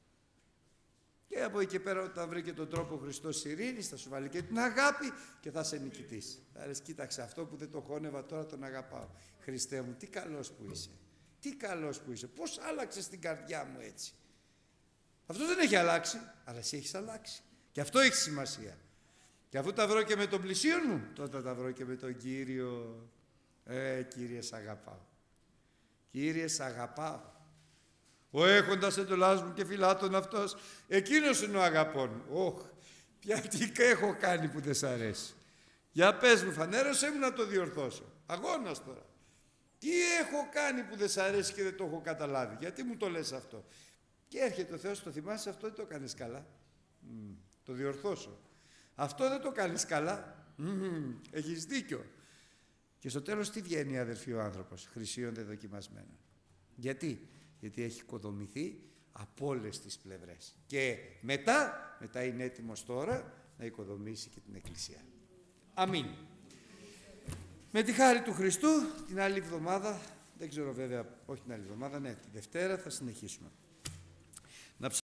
Speaker 1: Και από εκεί και πέρα, όταν βρει και τον τρόπο ο Χριστός ειρήνης, θα σου βάλει και την αγάπη και θα σε νικητής. Θα λες, κοίταξε, αυτό που δεν το χώνευα τώρα τον αγαπάω. Χριστέ μου, τι καλός που είσαι. Τι καλός που είσαι. Πώς άλλαξες την καρδιά μου έτσι. Αυτό δεν έχει αλλάξει, αλλά εσύ έχεις αλλάξει. Και αυτό έχει σημασία. Και αφού τα βρω και με τον πλησίον μου, τότε τα βρω και με τον Κύριο. Κύριε, σ' αγαπάω. Κύριε, σ' αγαπάω. Ο έχοντας εντολάς μου και φυλάτων αυτός, εκείνος είναι ο αγαπών μου. Πια τι έχω κάνει που δεν σ' αρέσει. Για πες μου, φανέρωσέ μου να το διορθώσω. Αγώνας τώρα. Τι έχω κάνει που δεν σ' αρέσει και δεν το έχω καταλάβει. Γιατί μου το λες αυτό. Και έρχεται ο Θεός, το θυμάσαι, αυτό δεν το κάνεις καλά. Το διορθώσω. Αυτό δεν το κάνεις καλά. Έχεις δίκιο. Και στο τέλος τι βγαίνει, αδερφοί, ο άνθρωπος. Χρυσίονται δοκιμασμένα. Γιατί έχει οικοδομηθεί από όλες τις πλευρές. Και μετά είναι έτοιμος τώρα να οικοδομήσει και την Εκκλησία. Αμήν. Με τη χάρη του Χριστού, την άλλη εβδομάδα, δεν ξέρω βέβαια, όχι την άλλη εβδομάδα, ναι, τη Δευτέρα θα συνεχίσουμε.